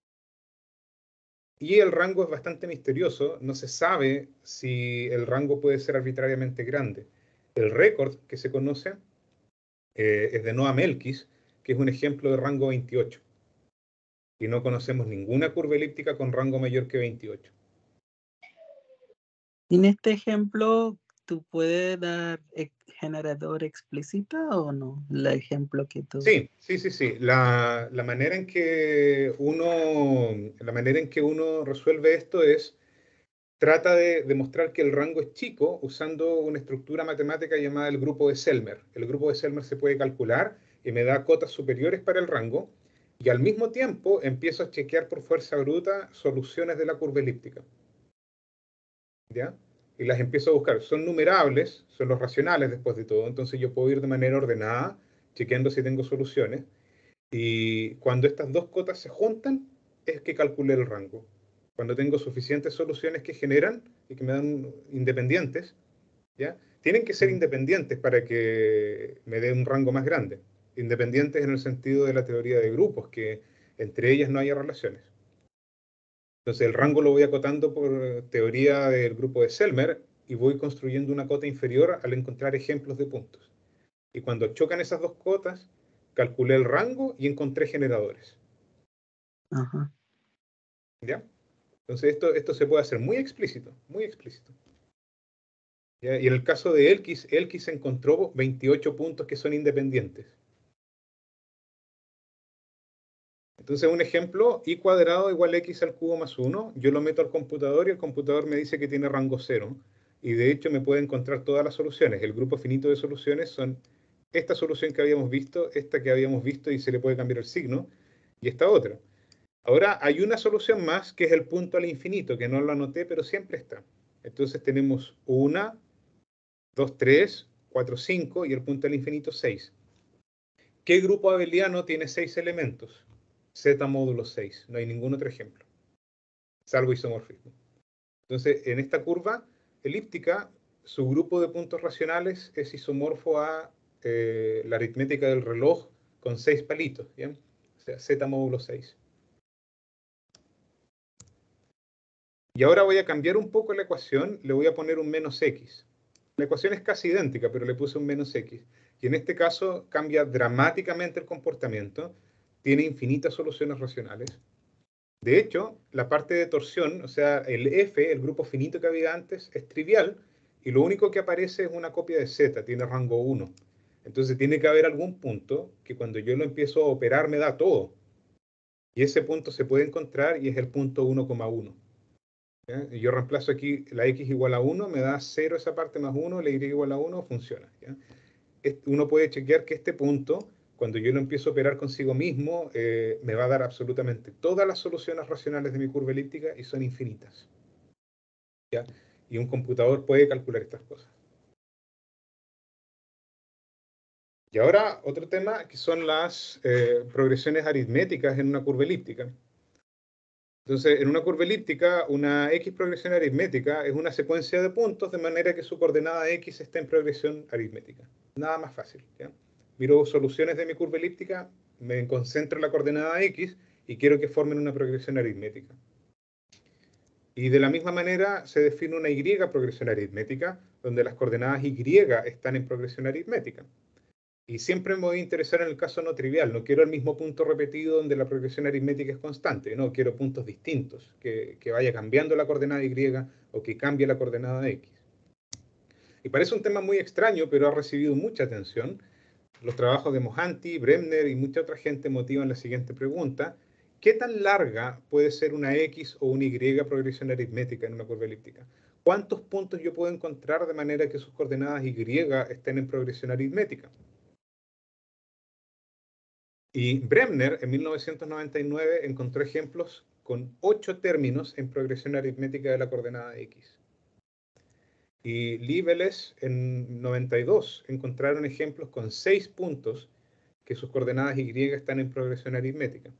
Y el rango es bastante misterioso, no se sabe si el rango puede ser arbitrariamente grande. El récord que se conoce eh, es de Noam Elkis, que es un ejemplo de rango veintiocho. Y no conocemos ninguna curva elíptica con rango mayor que veintiocho. En este ejemplo, ¿tú puedes dar e- generador explícita o no? El ejemplo que tú... Sí, sí, sí, sí. La, la manera en que uno, la manera en que uno resuelve esto es trata de demostrar que el rango es chico usando una estructura matemática llamada el grupo de Selmer. El grupo de Selmer se puede calcular y me da cotas superiores para el rango, y al mismo tiempo empiezo a chequear por fuerza bruta soluciones de la curva elíptica. ¿Ya? Y las empiezo a buscar. Son numerables, son los racionales después de todo, entonces yo puedo ir de manera ordenada, chequeando si tengo soluciones, y cuando estas dos cotas se juntan, es que calculé el rango. Cuando tengo suficientes soluciones que generan y que me dan independientes, ¿ya? Tienen que ser independientes para que me dé un rango más grande. Independientes en el sentido de la teoría de grupos, que entre ellas no haya relaciones. Entonces el rango lo voy acotando por teoría del grupo de Selmer y voy construyendo una cota inferior al encontrar ejemplos de puntos. Y cuando chocan esas dos cotas, calculé el rango y encontré generadores. Ajá. ¿Ya? Entonces esto, esto se puede hacer muy explícito, muy explícito. ¿Ya? Y en el caso de Elkis, Elkis encontró veintiocho puntos que son independientes. Entonces un ejemplo, y cuadrado igual x al cubo más uno, yo lo meto al computador y el computador me dice que tiene rango cero. Y de hecho me puede encontrar todas las soluciones. El grupo finito de soluciones son esta solución que habíamos visto, esta que habíamos visto y se le puede cambiar el signo, y esta otra. Ahora hay una solución más que es el punto al infinito, que no lo anoté, pero siempre está. Entonces tenemos una, dos, tres, cuatro, cinco y el punto al infinito seis. ¿Qué grupo abeliano tiene seis elementos? Z módulo seis. No hay ningún otro ejemplo, salvo isomorfismo. Entonces, en esta curva elíptica, su grupo de puntos racionales es isomorfo a eh, la aritmética del reloj con seis palitos, ¿bien? O sea, Z módulo seis. Y ahora voy a cambiar un poco la ecuación, le voy a poner un menos x. La ecuación es casi idéntica, pero le puse un menos x. Y en este caso cambia dramáticamente el comportamiento, tiene infinitas soluciones racionales. De hecho, la parte de torsión, o sea, el f, el grupo finito que había antes, es trivial, y lo único que aparece es una copia de z, tiene rango uno. Entonces tiene que haber algún punto que cuando yo lo empiezo a operar me da todo. Y ese punto se puede encontrar y es el punto uno coma uno. ¿Ya? Y yo reemplazo aquí la x igual a uno, me da cero esa parte más uno, la y igual a uno, funciona. ¿Ya? Uno puede chequear que este punto, cuando yo lo empiezo a operar consigo mismo, eh, me va a dar absolutamente todas las soluciones racionales de mi curva elíptica y son infinitas. ¿Ya? Y un computador puede calcular estas cosas. Y ahora otro tema que son las eh, progresiones aritméticas en una curva elíptica. Entonces, en una curva elíptica, una X progresión aritmética es una secuencia de puntos de manera que su coordenada X esté en progresión aritmética. Nada más fácil. ¿Ya? Miro soluciones de mi curva elíptica, me concentro en la coordenada X y quiero que formen una progresión aritmética. Y de la misma manera se define una Y progresión aritmética, donde las coordenadas Y están en progresión aritmética. Y siempre me voy a interesar en el caso no trivial. No quiero el mismo punto repetido donde la progresión aritmética es constante. No, quiero puntos distintos, que, que vaya cambiando la coordenada Y o que cambie la coordenada X. Y parece un tema muy extraño, pero ha recibido mucha atención. Los trabajos de Mohanty, Bremner y mucha otra gente motivan la siguiente pregunta. ¿Qué tan larga puede ser una X o una Y progresión aritmética en una curva elíptica? ¿Cuántos puntos yo puedo encontrar de manera que sus coordenadas Y estén en progresión aritmética? Y Bremner, en mil novecientos noventa y nueve, encontró ejemplos con ocho términos en progresión aritmética de la coordenada X. Y Liveles, en noventa y dos, encontraron ejemplos con seis puntos que sus coordenadas Y están en progresión aritmética.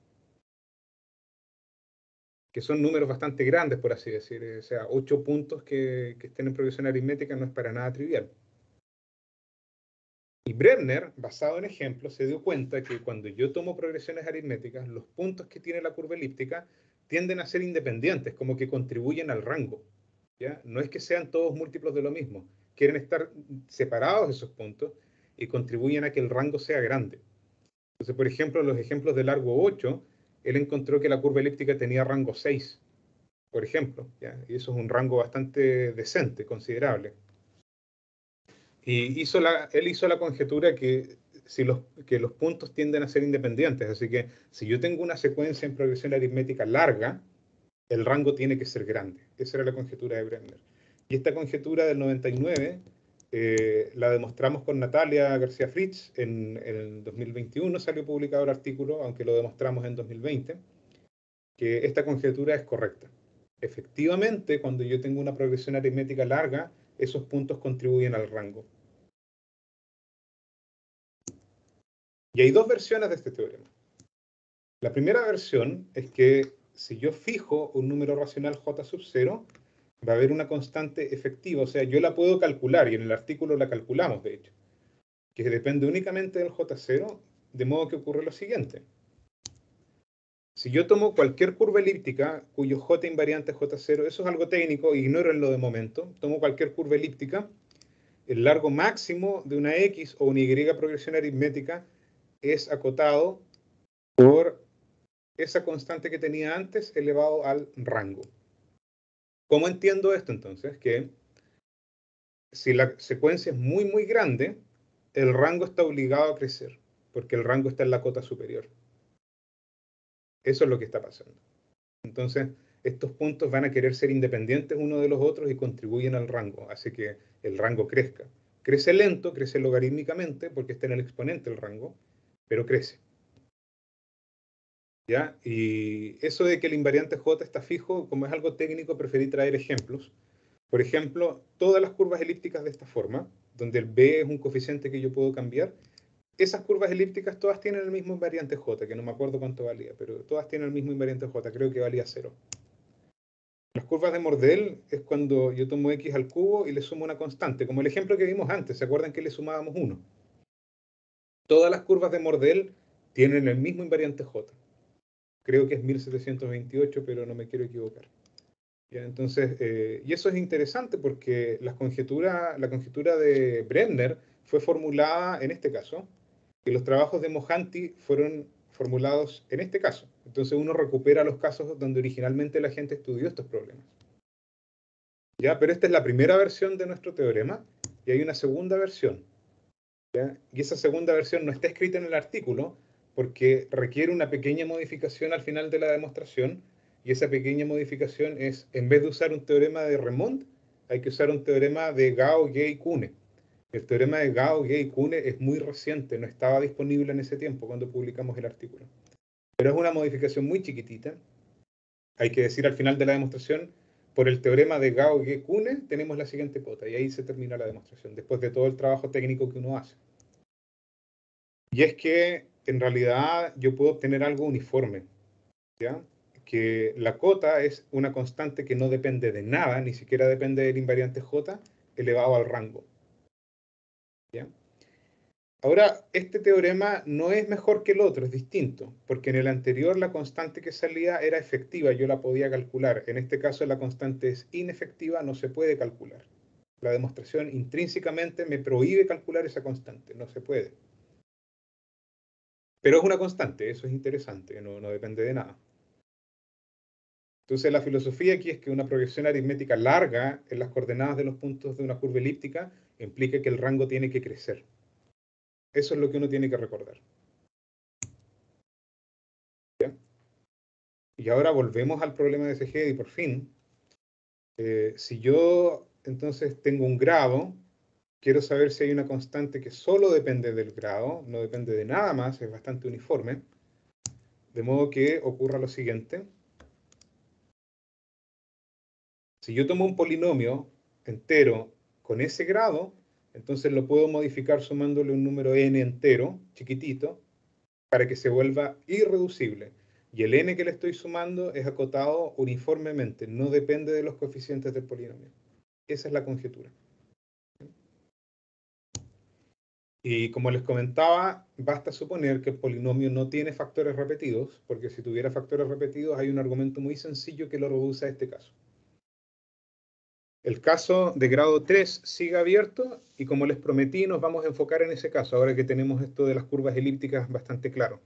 Que son números bastante grandes, por así decir. O sea, ocho puntos que, que estén en progresión aritmética no es para nada trivial. Y Brenner, basado en ejemplos, se dio cuenta que cuando yo tomo progresiones aritméticas, los puntos que tiene la curva elíptica tienden a ser independientes, como que contribuyen al rango. ¿Ya? No es que sean todos múltiplos de lo mismo, quieren estar separados esos puntos y contribuyen a que el rango sea grande. Entonces, por ejemplo, los ejemplos de largo ocho, él encontró que la curva elíptica tenía rango seis, por ejemplo, ¿ya? Y eso es un rango bastante decente, considerable. Y hizo la, él hizo la conjetura que, si los, que los puntos tienden a ser independientes, así que si yo tengo una secuencia en progresión aritmética larga, el rango tiene que ser grande. Esa era la conjetura de Brenner. Y esta conjetura del noventa y nueve eh, la demostramos con Natalia García Fritz en, en el dos mil veintiuno, salió publicado el artículo, aunque lo demostramos en dos mil veinte, que esta conjetura es correcta. Efectivamente, cuando yo tengo una progresión aritmética larga, esos puntos contribuyen al rango. Y hay dos versiones de este teorema. La primera versión es que si yo fijo un número racional j sub cero, va a haber una constante efectiva, o sea, yo la puedo calcular, y en el artículo la calculamos, de hecho, que depende únicamente del j cero, de modo que ocurre lo siguiente. Si yo tomo cualquier curva elíptica cuyo j invariante es j cero, eso es algo técnico, ignórenlo de momento, tomo cualquier curva elíptica, el largo máximo de una x o una y progresión aritmética es acotado por esa constante que tenía antes elevado al rango. ¿Cómo entiendo esto entonces? Que si la secuencia es muy, muy grande, el rango está obligado a crecer, porque el rango está en la cota superior. Eso es lo que está pasando. Entonces, estos puntos van a querer ser independientes uno de los otros y contribuyen al rango, hace que el rango crezca. Crece lento, crece logarítmicamente, porque está en el exponente el rango, pero crece. ¿Ya? Y eso de que el invariante j está fijo, como es algo técnico, preferí traer ejemplos. Por ejemplo, todas las curvas elípticas de esta forma, donde el b es un coeficiente que yo puedo cambiar, esas curvas elípticas todas tienen el mismo invariante j, que no me acuerdo cuánto valía, pero todas tienen el mismo invariante j, creo que valía cero. Las curvas de Mordell es cuando yo tomo x al cubo y le sumo una constante, como el ejemplo que vimos antes, ¿se acuerdan que le sumábamos uno? Todas las curvas de Mordell tienen el mismo invariante j. Creo que es mil setecientos veintiocho, pero no me quiero equivocar. ¿Ya? Entonces, eh, y eso es interesante porque la conjetura, la conjetura de Brenner fue formulada en este caso, y los trabajos de Mohanty fueron formulados en este caso. Entonces uno recupera los casos donde originalmente la gente estudió estos problemas. ¿Ya? Pero esta es la primera versión de nuestro teorema, y hay una segunda versión. ¿Ya? Y esa segunda versión no está escrita en el artículo, porque requiere una pequeña modificación al final de la demostración, y esa pequeña modificación es, en vez de usar un teorema de Remond, hay que usar un teorema de Gao, Gay, Kuhne. El teorema de Gao, Gay, Kuhne es muy reciente, no estaba disponible en ese tiempo cuando publicamos el artículo. Pero es una modificación muy chiquitita. Hay que decir al final de la demostración, por el teorema de Gao, Gay, Kuhne, tenemos la siguiente cota, y ahí se termina la demostración, después de todo el trabajo técnico que uno hace. Y es que, en realidad, yo puedo obtener algo uniforme, ¿ya? Que la cota es una constante que no depende de nada, ni siquiera depende del invariante j, elevado al rango. ¿Ya? Ahora, este teorema no es mejor que el otro, es distinto, porque en el anterior la constante que salía era efectiva, yo la podía calcular. En este caso la constante es inefectiva, no se puede calcular. La demostración intrínsecamente me prohíbe calcular esa constante, no se puede. Pero es una constante, eso es interesante, no, no depende de nada. Entonces la filosofía aquí es que una progresión aritmética larga en las coordenadas de los puntos de una curva elíptica implica que el rango tiene que crecer. Eso es lo que uno tiene que recordar. ¿Ya? Y ahora volvemos al problema de Segedi, por fin. Eh, si yo entonces tengo un grado, quiero saber si hay una constante que solo depende del grado, no depende de nada más, es bastante uniforme. De modo que ocurra lo siguiente. Si yo tomo un polinomio entero con ese grado, entonces lo puedo modificar sumándole un número n entero, chiquitito, para que se vuelva irreducible. Y el n que le estoy sumando es acotado uniformemente, no depende de los coeficientes del polinomio. Esa es la conjetura. Y como les comentaba, basta suponer que el polinomio no tiene factores repetidos, porque si tuviera factores repetidos hay un argumento muy sencillo que lo reduce a este caso. El caso de grado tres sigue abierto y como les prometí nos vamos a enfocar en ese caso, ahora que tenemos esto de las curvas elípticas bastante claro.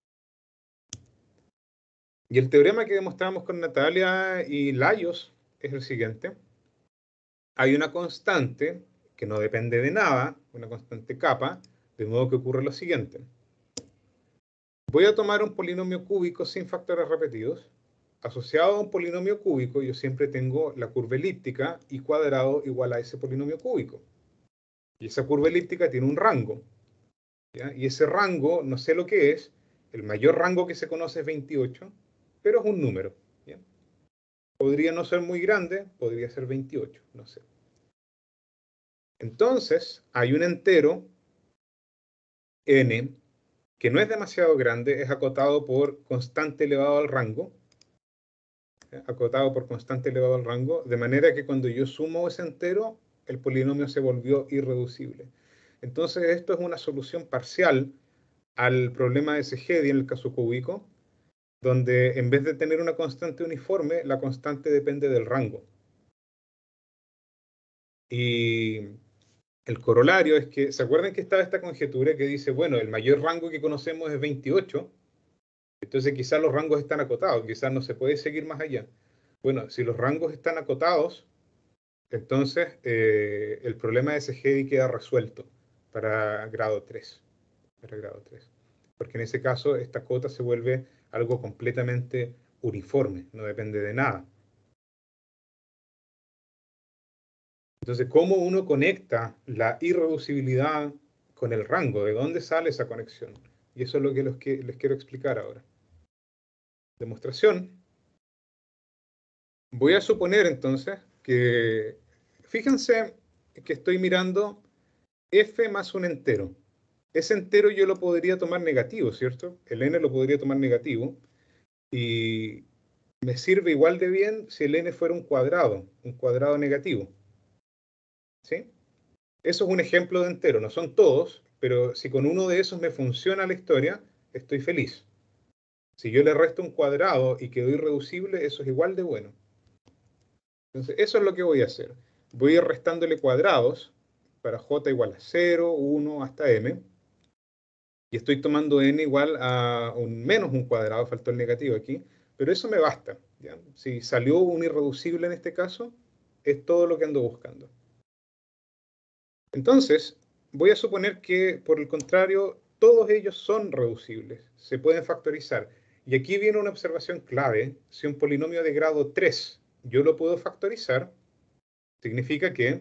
Y el teorema que demostramos con Natalia y Laios es el siguiente. Hay una constante que no depende de nada, una constante kappa, de modo que ocurre lo siguiente. Voy a tomar un polinomio cúbico sin factores repetidos. Asociado a un polinomio cúbico, yo siempre tengo la curva elíptica y cuadrado igual a ese polinomio cúbico. Y esa curva elíptica tiene un rango. ¿Ya? Y ese rango, no sé lo que es, el mayor rango que se conoce es veintiocho, pero es un número. ¿Ya? Podría no ser muy grande, podría ser veintiocho, no sé. Entonces, hay un entero, n, que no es demasiado grande, es acotado por constante elevado al rango, ¿ya? Acotado por constante elevado al rango, de manera que cuando yo sumo ese entero, el polinomio se volvió irreducible. Entonces, esto es una solución parcial al problema de Szedi en el caso cúbico, donde en vez de tener una constante uniforme, la constante depende del rango. Y el corolario es que, ¿se acuerdan que estaba esta conjetura que dice, bueno, el mayor rango que conocemos es veintiocho, entonces quizás los rangos están acotados, quizás no se puede seguir más allá? Bueno, si los rangos están acotados, entonces eh, el problema de Szedi queda resuelto para grado tres. Para grado tres. Porque en ese caso esta cota se vuelve algo completamente uniforme, no depende de nada. Entonces, ¿cómo uno conecta la irreducibilidad con el rango? ¿De dónde sale esa conexión? Y eso es lo que les, que les quiero explicar ahora. Demostración. Voy a suponer entonces que, fíjense que estoy mirando f más un entero. Ese entero yo lo podría tomar negativo, ¿cierto? El n lo podría tomar negativo. Y me sirve igual de bien si el n fuera un cuadrado, un cuadrado negativo. ¿Sí? Eso es un ejemplo de entero, no son todos, pero si con uno de esos me funciona la historia, estoy feliz. Si yo le resto un cuadrado y quedó irreducible, eso es igual de bueno. Entonces, eso es lo que voy a hacer. Voy a ir restándole cuadrados para j igual a cero, uno, hasta m. Y estoy tomando n igual a un menos un cuadrado, faltó el negativo aquí, pero eso me basta. ¿Ya? Si salió un irreducible en este caso, es todo lo que ando buscando. Entonces, voy a suponer que, por el contrario, todos ellos son reducibles, se pueden factorizar. Y aquí viene una observación clave. Si un polinomio de grado tres yo lo puedo factorizar, significa que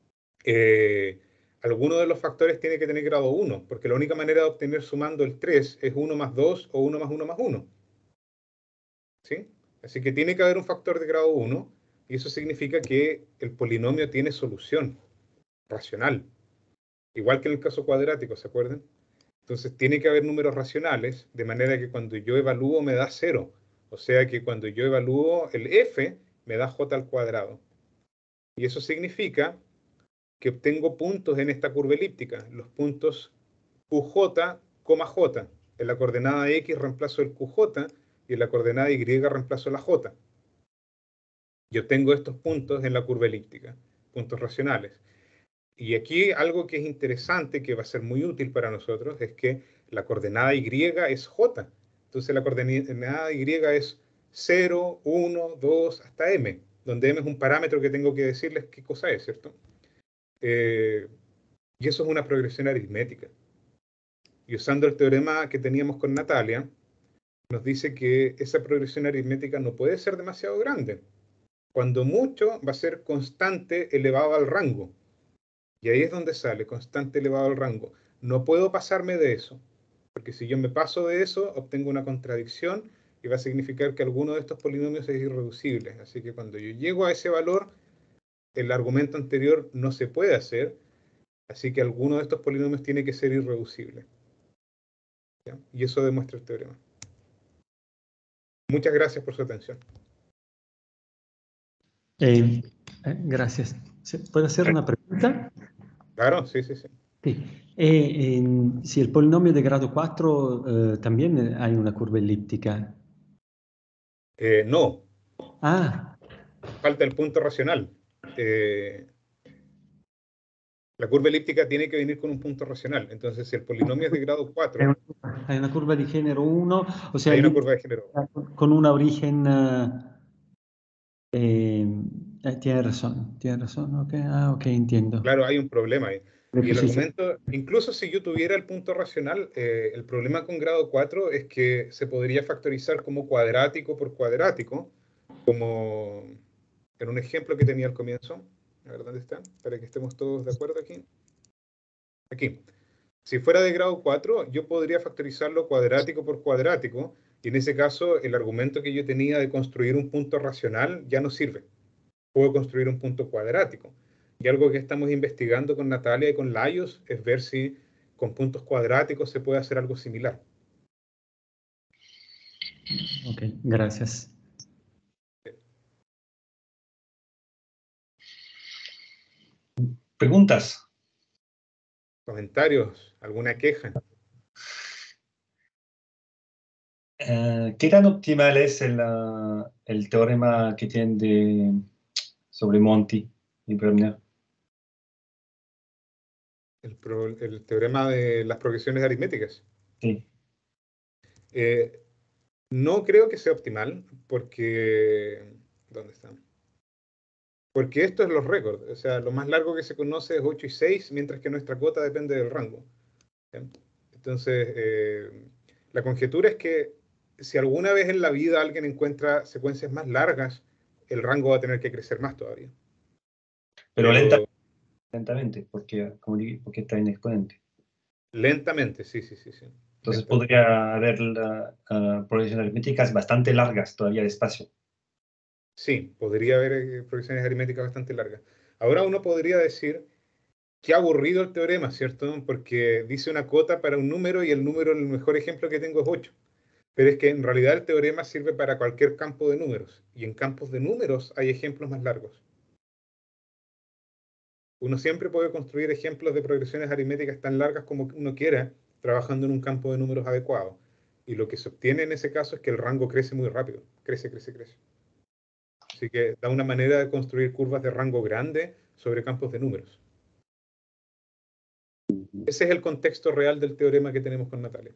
eh, alguno de los factores tiene que tener grado uno, porque la única manera de obtener sumando el tres es uno más dos o uno más uno más uno. ¿Sí? Así que tiene que haber un factor de grado uno, y eso significa que el polinomio tiene solución racional. Igual que en el caso cuadrático, ¿se acuerdan? Entonces tiene que haber números racionales, de manera que cuando yo evalúo me da cero. O sea que cuando yo evalúo el f, me da j al cuadrado. Y eso significa que obtengo puntos en esta curva elíptica. Los puntos qj, j. En la coordenada x reemplazo el qj y en la coordenada y reemplazo la j. Yo tengo estos puntos en la curva elíptica, puntos racionales. Y aquí algo que es interesante, que va a ser muy útil para nosotros, es que la coordenada y es j. Entonces la coordenada y es cero, uno, dos, hasta m, donde m es un parámetro que tengo que decirles qué cosa es, ¿cierto? Eh, y eso es una progresión aritmética. Y usando el teorema que teníamos con Natalia, nos dice que esa progresión aritmética no puede ser demasiado grande. Cuando mucho va a ser constante elevado al rango. Y ahí es donde sale, constante elevado al rango. No puedo pasarme de eso, porque si yo me paso de eso, obtengo una contradicción y va a significar que alguno de estos polinomios es irreducible. Así que cuando yo llego a ese valor, el argumento anterior no se puede hacer, así que alguno de estos polinomios tiene que ser irreducible. ¿Ya? Y eso demuestra el teorema. Muchas gracias por su atención. Eh, eh, gracias. ¿Puedo hacer una pregunta? Claro, sí, sí, sí. Sí. E en- si el polinomio de grado cuatro eh, también hay una curva elíptica. Eh, no, Ah, falta el punto racional. Eh, la curva elíptica tiene que venir con un punto racional. Entonces, si el polinomio es de grado hay cuatro, una, hay una curva de género uno, o sea, hay una elíptica curva de género. con una origen... eh, eh, eh, tiene razón, tiene razón, ok, ah, ok, entiendo. Claro, hay un problema ahí. Y el Sí, sí. argumento, incluso si yo tuviera el punto racional, eh, el problema con grado cuatro es que se podría factorizar como cuadrático por cuadrático, como en un ejemplo que tenía al comienzo. A ver, ¿dónde está? Para que estemos todos de acuerdo aquí. Aquí. Si fuera de grado cuatro, yo podría factorizarlo cuadrático por cuadrático, y en ese caso el argumento que yo tenía de construir un punto racional ya no sirve. Puedo construir un punto cuadrático. Y algo que estamos investigando con Natalia y con Laios es ver si con puntos cuadráticos se puede hacer algo similar. Ok, gracias. ¿Preguntas? ¿Comentarios? ¿Alguna queja? Eh, ¿qué tan optimal es el, ah, el teorema que tienen de, sobre Monti y Bremner? El, pro- el teorema de las progresiones aritméticas. Sí. Eh, no creo que sea optimal porque... ¿Dónde están? Porque esto es los récords. O sea, lo más largo que se conoce es ocho y seis, mientras que nuestra cuota depende del rango. ¿Ya? Entonces, eh, la conjetura es que si alguna vez en la vida alguien encuentra secuencias más largas, el rango va a tener que crecer más todavía. Pero, Pero lenta- lentamente, porque, como digo, porque está en exponente. lentamente, sí, sí, sí, sí. Entonces Lentamente. podría haber la, ah, progresiones aritméticas bastante largas todavía despacio. Sí, podría haber eh, progresiones aritméticas bastante largas. Ahora uno podría decir, qué aburrido el teorema, ¿cierto? Porque dice una cota para un número y el número, el mejor ejemplo que tengo es ocho. Pero es que en realidad el teorema sirve para cualquier campo de números. Y en campos de números hay ejemplos más largos. Uno siempre puede construir ejemplos de progresiones aritméticas tan largas como uno quiera, trabajando en un campo de números adecuado. Y lo que se obtiene en ese caso es que el rango crece muy rápido. Crece, crece, crece. Así que da una manera de construir curvas de rango grande sobre campos de números. Ese es el contexto real del teorema que tenemos con Natalia.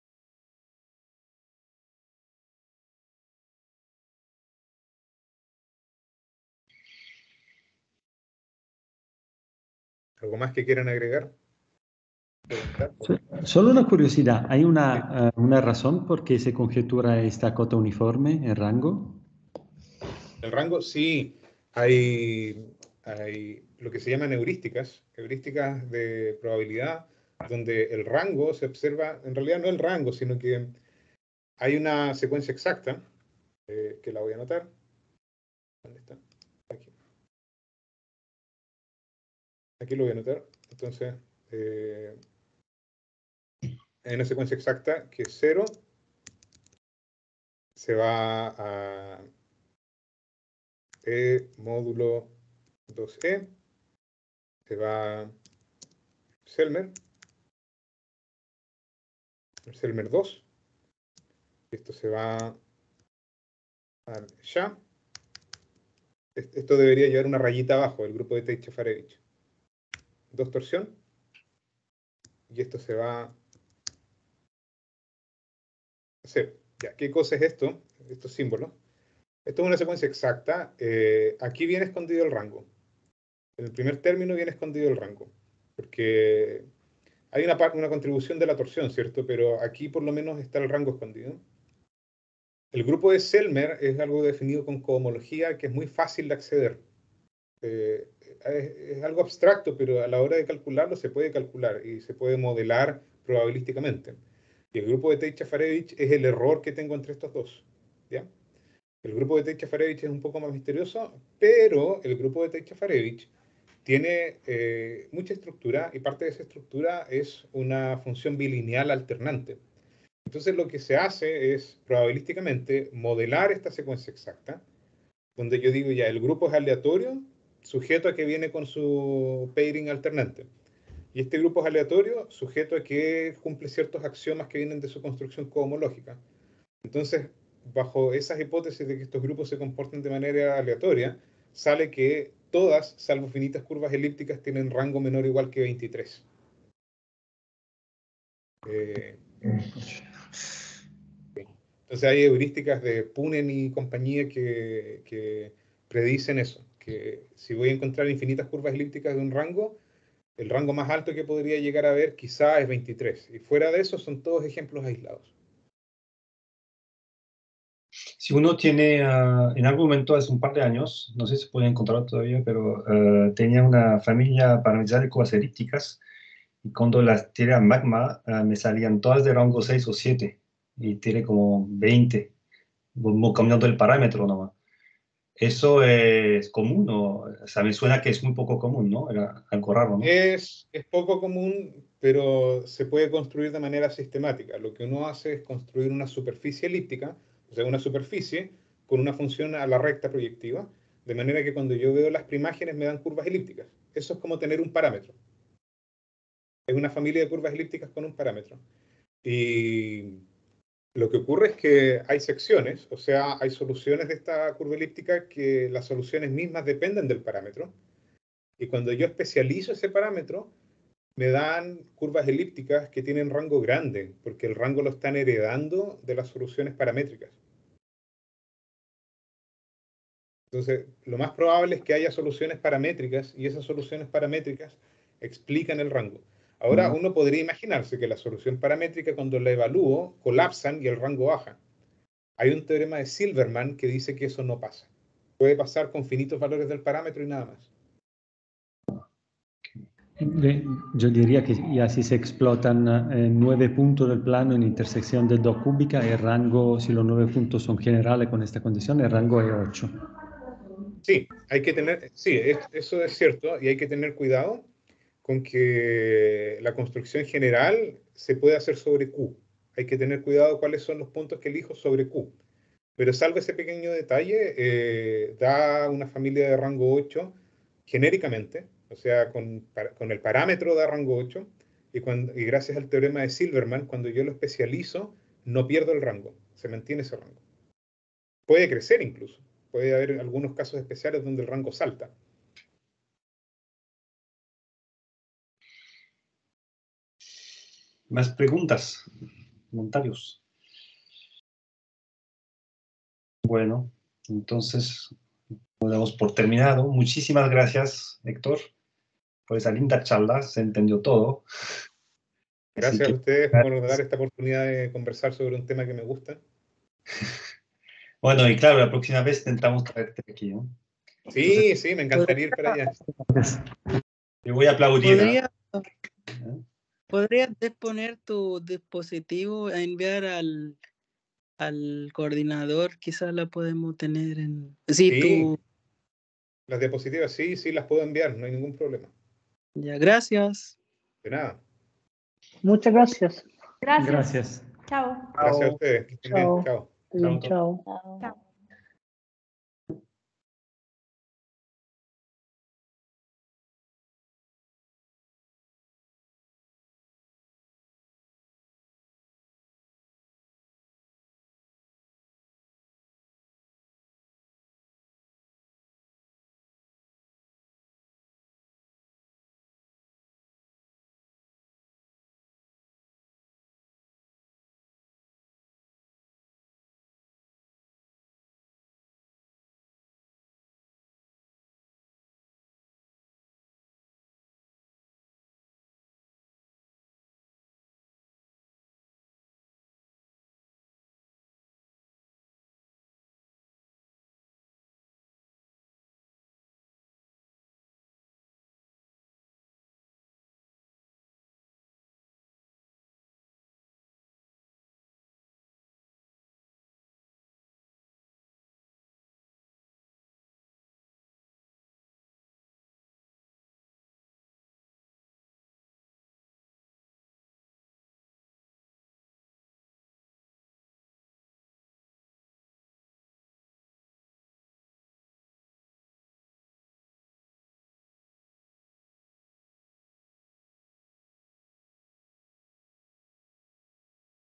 ¿Algo más que quieran agregar? ¿Preguntar? So- Solo una curiosidad, ¿hay una, eh, una razón por qué se conjetura esta cota uniforme en rango? El rango, sí, hay, hay lo que se llaman heurísticas, heurísticas de probabilidad, donde el rango se observa, en realidad no el rango, sino que hay una secuencia exacta, eh, que la voy a anotar. ¿Dónde está? Aquí. Aquí lo voy a anotar. Entonces, eh, hay una secuencia exacta que es cero, se va a E módulo dos E, se va a Selmer, Selmer dos, esto se va a ya. Esto debería llevar una rayita abajo, el grupo de Tate-Chafarevich. Dos torsión. Y esto se va a hacer. Ya, ¿qué cosa es esto? Estos símbolos. Esto es una secuencia exacta. Eh, aquí viene escondido el rango. En el primer término viene escondido el rango. Porque hay una, una contribución de la torsión, ¿cierto? Pero aquí por lo menos está el rango escondido. El grupo de Selmer es algo definido con cohomología que es muy fácil de acceder. Eh, es, es algo abstracto, pero a la hora de calcularlo se puede calcular y se puede modelar probabilísticamente. Y el grupo de Tate-Chafarevich es el error que tengo entre estos dos. ¿Ya? El grupo de Tate-Chafarevich es un poco más misterioso, pero el grupo de Tate-Chafarevich tiene eh, mucha estructura y parte de esa estructura es una función bilineal alternante. Entonces lo que se hace es probabilísticamente modelar esta secuencia exacta, donde yo digo ya el grupo es aleatorio, sujeto a que viene con su pairing alternante. Y este grupo es aleatorio, sujeto a que cumple ciertos axiomas que vienen de su construcción cohomológica. Entonces, bajo esas hipótesis de que estos grupos se comportan de manera aleatoria, sale que todas, salvo finitas curvas elípticas, tienen rango menor o igual que veintitrés. Eh, entonces hay heurísticas de Punen y compañía que, que predicen eso, que si voy a encontrar infinitas curvas elípticas de un rango, el rango más alto que podría llegar a ver quizá es veintitrés. Y fuera de eso son todos ejemplos aislados. Si uno tiene, uh, en algún momento hace un par de años, no sé si se puede encontrar todavía, pero uh, tenía una familia parametrizada de curvas elípticas y cuando las tiré a Magma uh, me salían todas de rango seis o siete y tiré como veinte, como cambiando el parámetro nomás. ¿Eso es común? O, o sea, me suena que es muy poco común, ¿no? Era algo raro, ¿no? Es, es poco común, pero se puede construir de manera sistemática. Lo que uno hace es construir una superficie elíptica, o sea, una superficie con una función a la recta proyectiva, de manera que cuando yo veo las primágenes me dan curvas elípticas. Eso es como tener un parámetro. Es una familia de curvas elípticas con un parámetro. Y lo que ocurre es que hay secciones, o sea, hay soluciones de esta curva elíptica que las soluciones mismas dependen del parámetro. Y cuando yo especializo ese parámetro, me dan curvas elípticas que tienen rango grande, porque el rango lo están heredando de las soluciones paramétricas. Entonces, lo más probable es que haya soluciones paramétricas y esas soluciones paramétricas explican el rango. Ahora, uno podría imaginarse que la solución paramétrica, cuando la evalúo, colapsan y el rango baja. Hay un teorema de Silverman que dice que eso no pasa. Puede pasar con finitos valores del parámetro y nada más. Yo diría que ya si se explotan eh, nueve puntos del plano en intersección de dos cúbicas, el rango, si los nueve puntos son generales con esta condición, el rango es ocho. Sí, hay que tener, sí, es, eso es cierto, y hay que tener cuidado con que la construcción general se puede hacer sobre Q. Hay que tener cuidado cuáles son los puntos que elijo sobre Q. Pero salvo ese pequeño detalle, eh, da una familia de rango ocho genéricamente, o sea, con, con el parámetro da rango ocho, y, cuando, y gracias al teorema de Silverman, cuando yo lo especializo, no pierdo el rango, se mantiene ese rango. Puede crecer incluso, puede haber algunos casos especiales donde el rango salta. ¿Más preguntas? Comentarios. Bueno, entonces nos damos por terminado. Muchísimas gracias, Héctor, por esa linda charla. Se entendió todo. Gracias que, a ustedes por dar esta oportunidad de conversar sobre un tema que me gusta. Bueno, y claro, la próxima vez intentamos traerte aquí, ¿no? Sí, sí, me encantaría ir para allá. Te voy a aplaudir. ¿Podría, ¿eh? ¿Podrías disponer tu dispositivo a enviar al, al coordinador? Quizás la podemos tener en... Sí, Sí, tú... las diapositivas sí, sí las puedo enviar, no hay ningún problema. Ya, gracias. De nada. Muchas gracias. Gracias. Gracias. Chao. Gracias a Chao. ustedes. Que estén bien. Chao. Chao. Bien, Chao. chao. Chao.